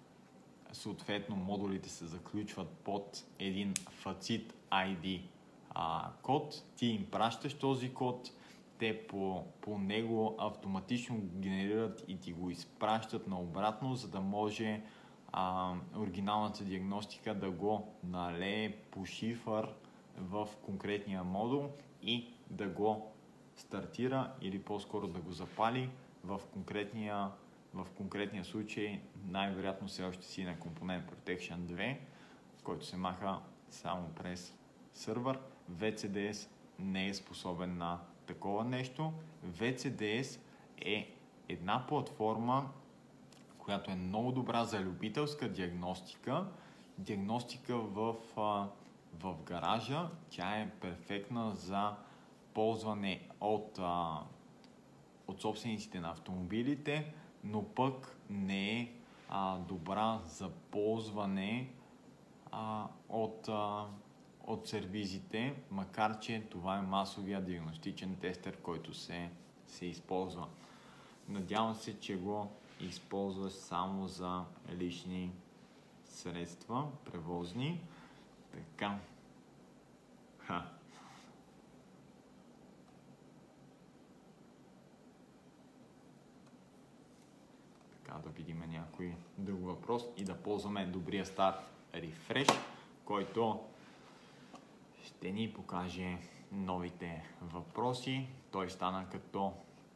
A: Съответно, модулите се заключват под един Facit ай ди а, код. Ти им пращаш този код, те по, по него автоматично генерират и ти го изпращат наобратно, за да може а, оригиналната диагностика да го налее по шифър в конкретния модул и да го стартира или по-скоро да го запали в конкретния, в конкретния случай. Най-вероятно все още си на Component Protection две, който се маха само през сървър. ви си ди ес не е способен на такова нещо. ви си ди ес е една платформа, която е много добра за любителска диагностика. Диагностика в, в гаража. Тя е перфектна за ползване от, а, от собствениците на автомобилите, но пък не е а, добра за ползване а, от, а, от сервизите, макар че това е масовия диагностичен тестер, който се, се използва. Надявам се, че го използваш само за лични средства, превозни. Така. Ха. Да видим някой друг въпрос и да ползваме добрия старт Refresh, който ще ни покаже новите въпроси. Той стана като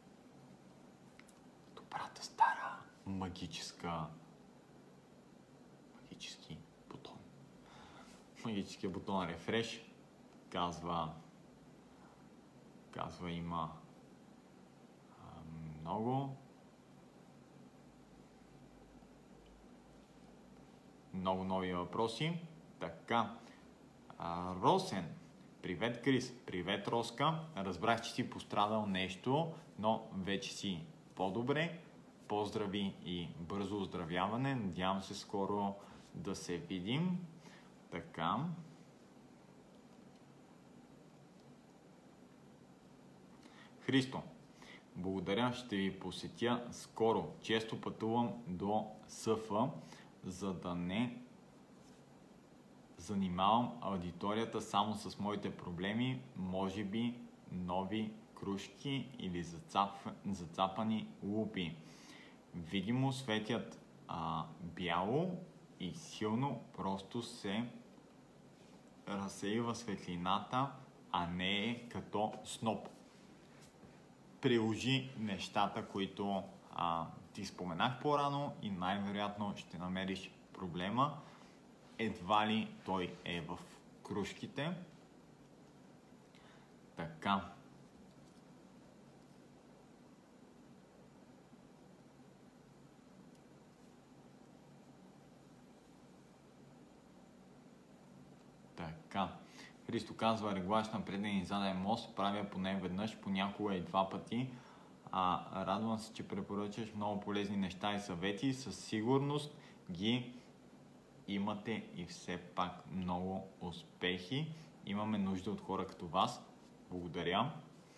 A: добрата стара магическа магически бутон. Магическия бутон Refresh казва казва има а, много много нови въпроси. Така. А, Росен. Привет, Крис. Привет, Роска. Разбрах, че си пострадал нещо, но вече си по-добре. Поздрави и бързо оздравяване. Надявам се скоро да се видим. Така. Христо. Благодаря. Ще ви посетя скоро. Често пътувам до СФ, за да не занимавам аудиторията само с моите проблеми, може би нови кружки или зацап, зацапани лупи. Видимо светят а, бяло и силно, просто се разсеива светлината, а не е като сноп. Приложи нещата, които а, ти споменах по-рано и най-вероятно ще намериш проблема. Едва ли той е в кружките. Така. Така. Христо казва, регулаж на преден и заден мост правя поне веднъж, понякога и два пъти. А, радвам се, че препоръчаш много полезни неща и съвети. Със сигурност ги имате и все пак много успехи. Имаме нужда от хора като вас. Благодаря.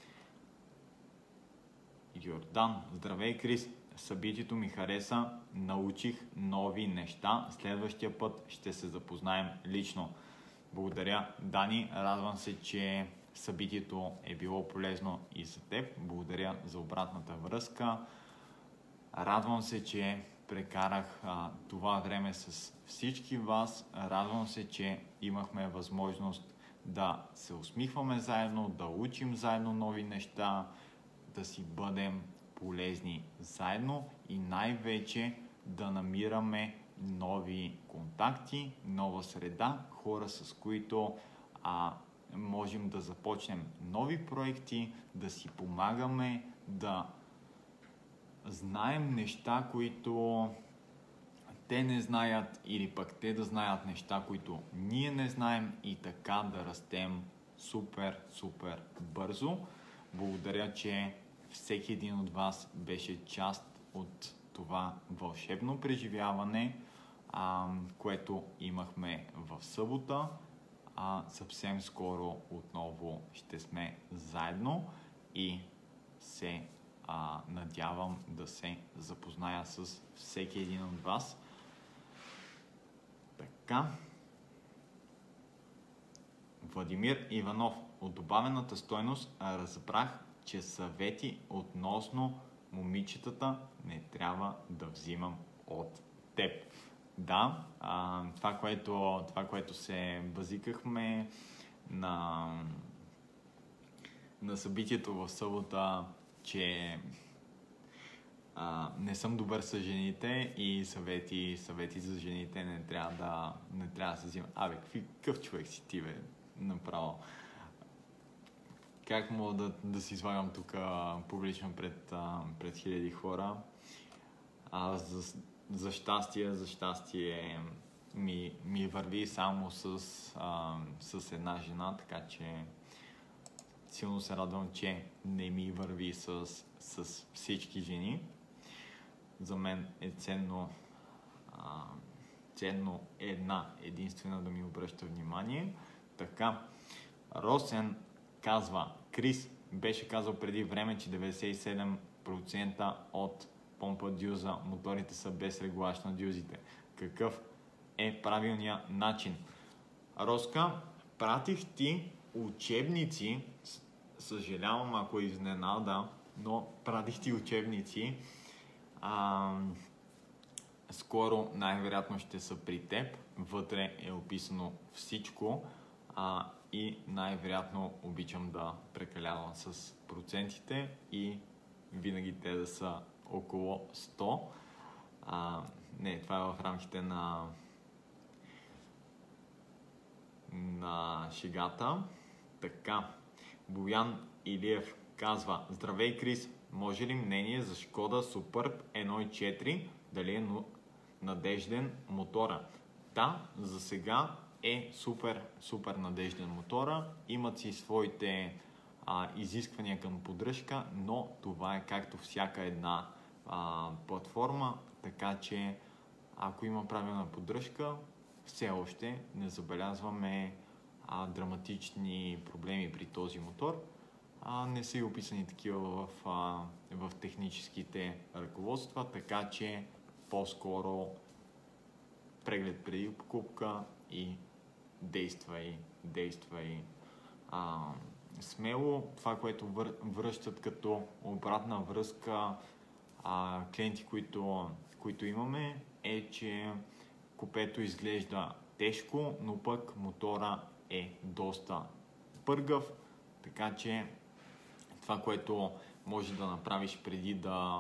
A: Йордан. Здравей, Крис. Събитието ми хареса. Научих нови неща. Следващия път ще се запознаем лично. Благодаря, Дани. Радвам се, че събитието е било полезно и за теб. Благодаря за обратната връзка. Радвам се, че прекарах а, това време с всички вас. Радвам се, че имахме възможност да се усмихваме заедно, да учим заедно нови неща, да си бъдем полезни заедно и най-вече да намираме нови контакти, нова среда, хора с които а, можем да започнем нови проекти, да си помагаме, да знаем неща, които те не знаят, или пък те да знаят неща, които ние не знаем, и така да растем супер, супер бързо. Благодаря, че всеки един от вас беше част от това вълшебно преживяване, а, което имахме в събота. А, съвсем скоро отново ще сме заедно и се а, надявам да се запозная с всеки един от вас. Така. Владимир Иванов. От добавената стойност разбрах, че съвети относно момичетата не трябва да взимам от теб. Да, а, това, което, това, което се базикахме на, на събитието в събота, че а, не съм добър с жените и съвети, съвети за жените не трябва да, не трябва да се взимат. Абе, какви, какъв човек си ти, бе, направо? Как мога да, да си излагам тук публично пред, пред хиляди хора? А, за, за щастие, за щастие ми, ми върви само с, а, с една жена, така че силно се радвам, че не ми върви с, с всички жени. За мен е ценно, а, ценно една единствена да ми обръща внимание. Така, Росен казва, Крис беше казал преди време, че деветдесет и седем процента от помпа дюза моторите са без регулаж на дюзите. Какъв е правилният начин? Роска, пратих ти учебници, съжалявам ако е изненада, но пратих ти учебници. А, скоро най-вероятно ще са при теб. Вътре е описано всичко. А, и най-вероятно обичам да прекалявам с процентите и винаги те да са около сто. А, не, това е в рамките на на шегата. Така, Боян Илиев казва, здравей Крис, може ли мнение за Шкода Суперб едно и четири, дали е надежден мотора? Да, за сега е супер, супер надежден мотора, имат си своите а, изисквания към поддръжка, но това е както всяка една а, платформа, така че ако има правилна поддръжка, все още не забелязваме а, драматични проблеми при този мотор. А, не са и описани такива в, а, в техническите ръководства, така че по-скоро преглед преди покупка и действай, действай а, смело. Това, което вър, връщат като обратна връзка а, клиенти, които, които имаме, е, че купето изглежда тежко, но пък мотора е доста пъргав, така че това, което може да направиш преди да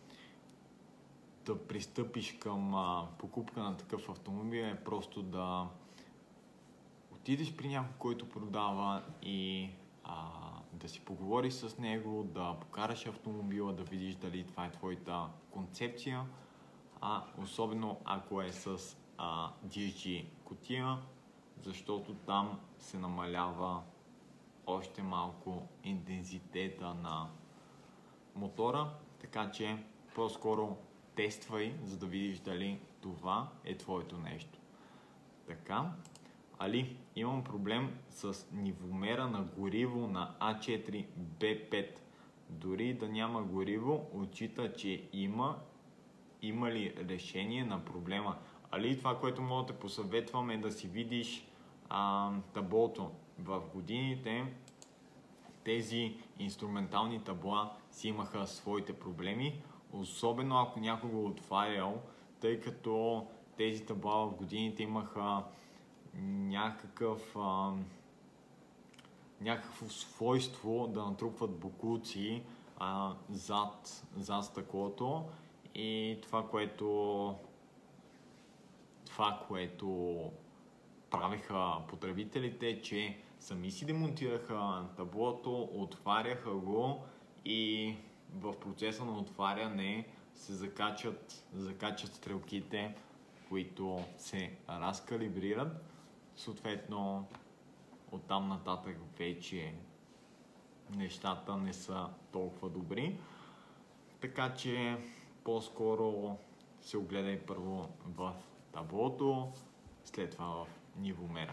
A: да пристъпиш към а, покупка на такъв автомобил, е просто да отидеш при някой, който продава, и а, да си поговориш с него, да покараш автомобила, да видиш дали това е твоята концепция, а особено ако е с а, ди ес джи кутия, защото там се намалява още малко интензитета на мотора, така че по-скоро тествай, за да видиш дали това е твоето нещо. Така, Али, имам проблем с нивомера на гориво на А четири Б пет. Дори да няма гориво, отчита, че има. Има ли решение на проблема? Али, това, което мога да те посъветвам, е да си видиш а, таблото. В годините тези инструментални табла си имаха своите проблеми, особено ако някой го отварял, тъй като тези табла в годините имаха някакъв, а, някакво свойство да натрупват боклуци а, зад, зад стъклото и това, което това, което правиха потребителите, че сами си демонтираха таблото, отваряха го и в процеса на отваряне се закачат, закачат стрелките, които се разкалибрират. Съответно, оттам нататък вече нещата не са толкова добри. Така че по-скоро се огледай първо в таблото, след това в нивомера.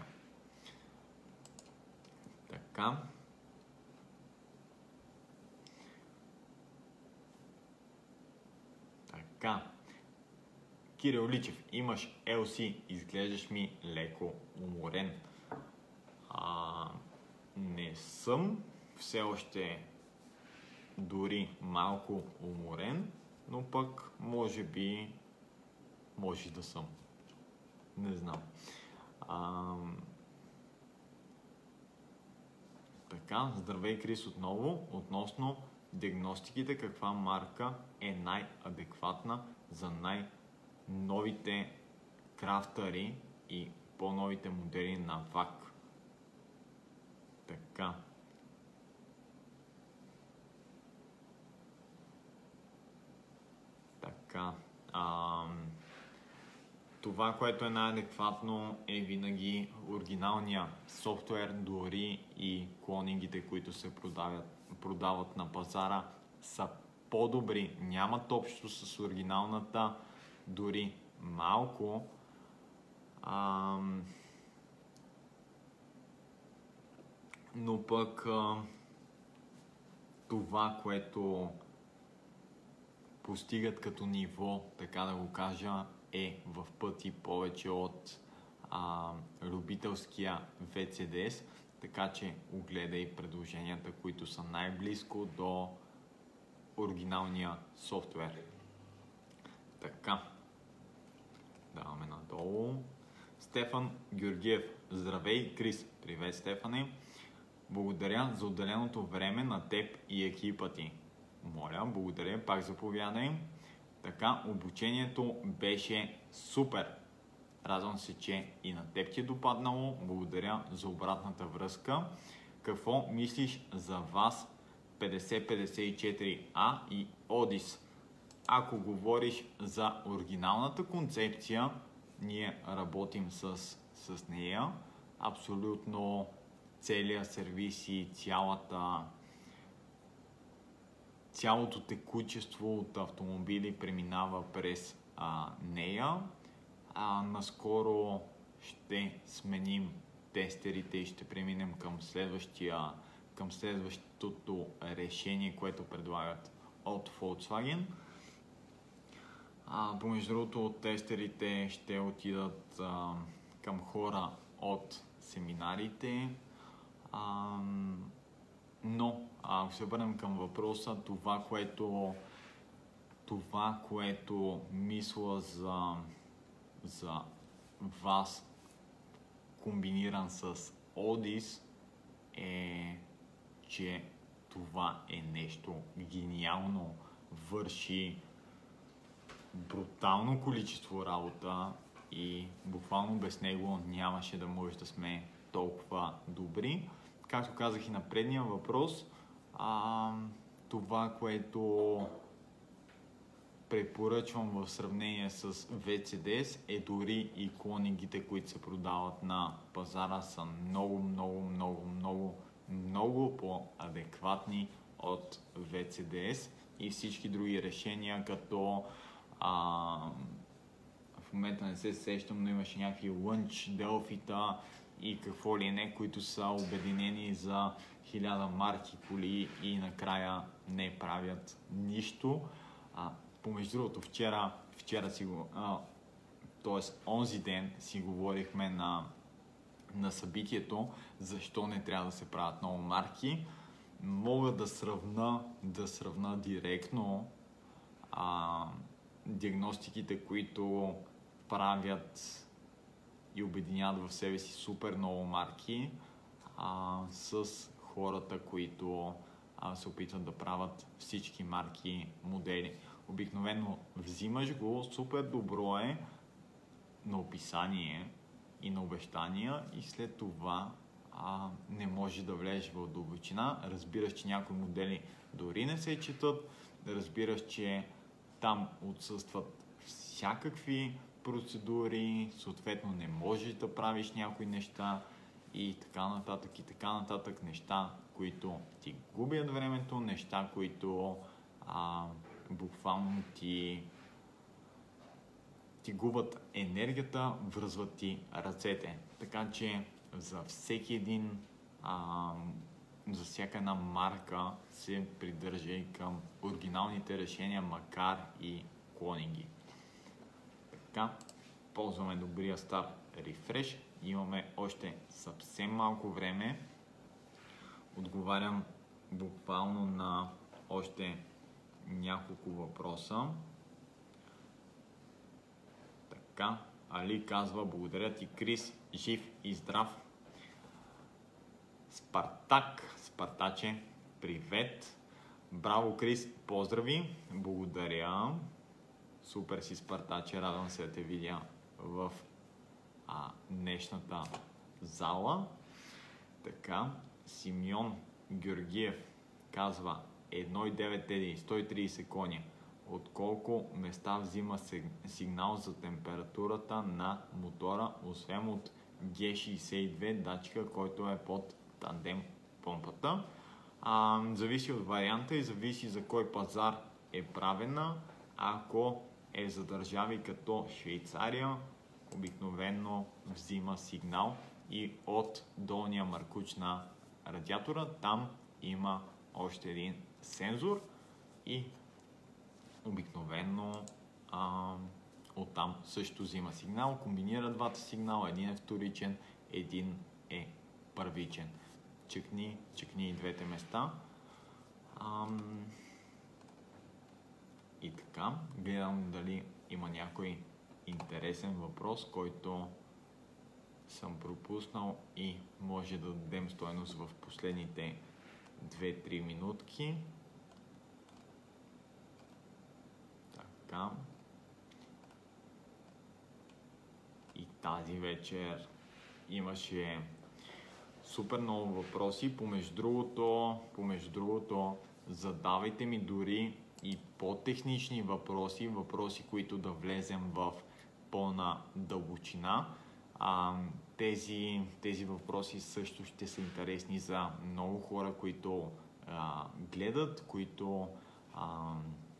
A: Така. Така. Кирил Личев, имаш ел си, изглеждаш ми леко уморен. А, не съм все още дори малко уморен, но пък може би може да съм. Не знам. А, така, здравей Крис отново. Относно диагностиките, каква марка е най-адекватна за най-новите крафтъри и по-новите модели на ВАК? Така. Така. А, това, което е най-адекватно, е винаги оригиналния софтуер, дори и клонингите, които се продават, продават на пазара, са по-добри. Нямат общо с оригиналната, дори малко. А, но пък а, това, което постигат като ниво, така да го кажа, е в пъти повече от а, любителския ви си ди ес, така че огледай предложенията, които са най-близко до оригиналния софтуер. Така, даваме надолу. Стефан Георгиев, здравей Крис, привет Стефане, благодаря за отделеното време на теб и екипа ти. Моля, благодаря, пак заповядай. Така, обучението беше супер. Радвам се, че и на теб ти е допаднало. Благодаря за обратната връзка. Какво мислиш за вас петдесет петдесет и четири а и Одис? Ако говориш за оригиналната концепция, ние работим с, с нея. Абсолютно целият сервис и цялата Цялото текучество от автомобили преминава през а, нея. А, наскоро ще сменим тестерите и ще преминем към, следващия, към следващото решение, което предлагат от Volkswagen. А, помежду другото, тестерите ще отидат а, към хора от семинарите. А, но, ако се върнем към въпроса, това, което, това, което мисля за, за вас, комбиниран с Одис, е, че това е нещо гениално, върши брутално количество работа и буквално без него нямаше да може да сме толкова добри. Както казах и на предния въпрос, а, това, което препоръчвам в сравнение с ви си ди ес, е дори и клонингите, които се продават на пазара, са много, много, много, много, много по-адекватни от ви си ди ес и всички други решения, като а, в момента не се сещам, но имаше някакви лънч, делфита и какво ли не, които са обединени за хиляда марки коли и накрая не правят нищо. А, помежду другото, вчера, вчера си го, а, т.е. онзи ден си говорихме на, на събитието, защо не трябва да се правят много марки. Мога да сравна, да сравна директно а, диагностиките, които правят и обединяват в себе си супер много марки, а, с хората, които а, се опитват да правят всички марки модели. Обикновено взимаш го, супер добро е на описание и на обещания и след това а, не можеш да влезеш в дълбочина. Разбираш, че някои модели дори не се четат, разбираш, че там отсъстват всякакви процедури, съответно не можеш да правиш някои неща и така нататък и така нататък, неща, които ти губят времето, неща, които а, буквално ти ти губят енергията, връзват ти ръцете. Така че за всеки един, а, за всяка една марка се придържа и към оригиналните решения, макар и клонинги. Така, ползваме добрия стар рефреш. Имаме още съвсем малко време. Отговарям буквално на още няколко въпроса. Така, Али казва: благодаря ти, Крис, жив и здрав. Спартак, Спартаче, привет. Браво, Крис, поздрави, благодаря. Супер си, Спартаче, радвам се да те видя в а, днешната зала. Така, Симеон Георгиев казва: едно и девет теди, сто и трийсет коня. От колко места взима сигнал за температурата на мотора, освен от Джи шейсет и две датчика, който е под тандем помпата. А, зависи от варианта и зависи за кой пазар е правена. Ако е за държави като Швейцария, обикновено взима сигнал и от долния маркуч на радиатора. Там има още един сензор и обикновено а, оттам също взима сигнал, комбинира двата сигнала, един е вторичен, един е първичен. Чекни, чекни и двете места. Ам... И така, гледам дали има някой интересен въпрос, който съм пропуснал и може да дадем стойност в последните две-три минутки. Така. И тази вечер имаше супер много въпроси. Помежду другото, помежду другото, задавайте ми дори и по-технични въпроси, въпроси, които да влезем в пълна дълбочина. А, тези, тези въпроси също ще са интересни за много хора, които а, гледат, които а,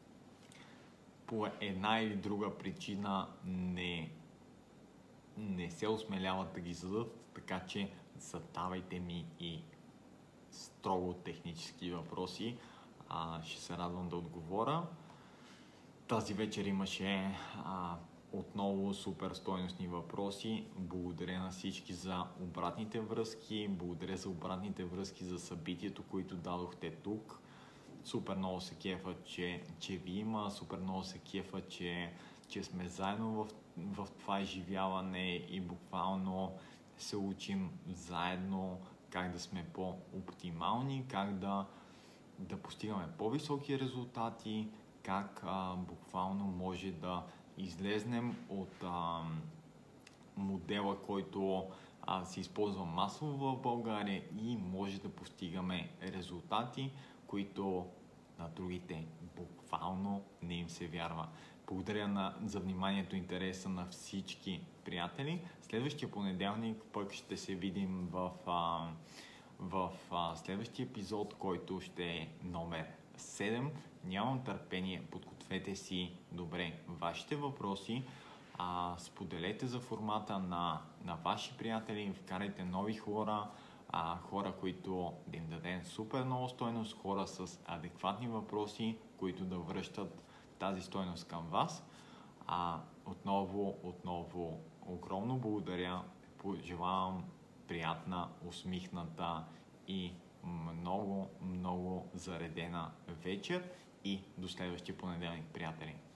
A: по една или друга причина не, не се осмеляват да ги зададат, така че задавайте ми и строго технически въпроси. А, ще се радвам да отговоря. Тази вечер имаше а, отново супер стойностни въпроси. Благодаря на всички за обратните връзки. Благодаря за обратните връзки за събитието, които дадохте тук. Супер много се кефа, че, че ви има. Супер много се кефа, че, че сме заедно в, в това изживяване и буквално се учим заедно как да сме по-оптимални, как да, да постигаме по-високи резултати, как а, буквално може да излезнем от а, модела, който а, се използва масово в България и може да постигаме резултати, които на другите буквално не им се вярва. Благодаря на, за вниманието и интереса на всички приятели. Следващия понеделник пък ще се видим в, а, в а, следващия епизод, който ще е номер седем. Нямам търпение, подгответе си добре вашите въпроси, а, споделете за формата на, на ваши приятели, вкарайте нови хора, а, хора, които да им дадем супер много стойност, хора с адекватни въпроси, които да връщат тази стойност към вас. А, отново, отново огромно благодаря, пожелавам приятна, усмихната и много, много заредена вечер и до следващия понеделник, приятели!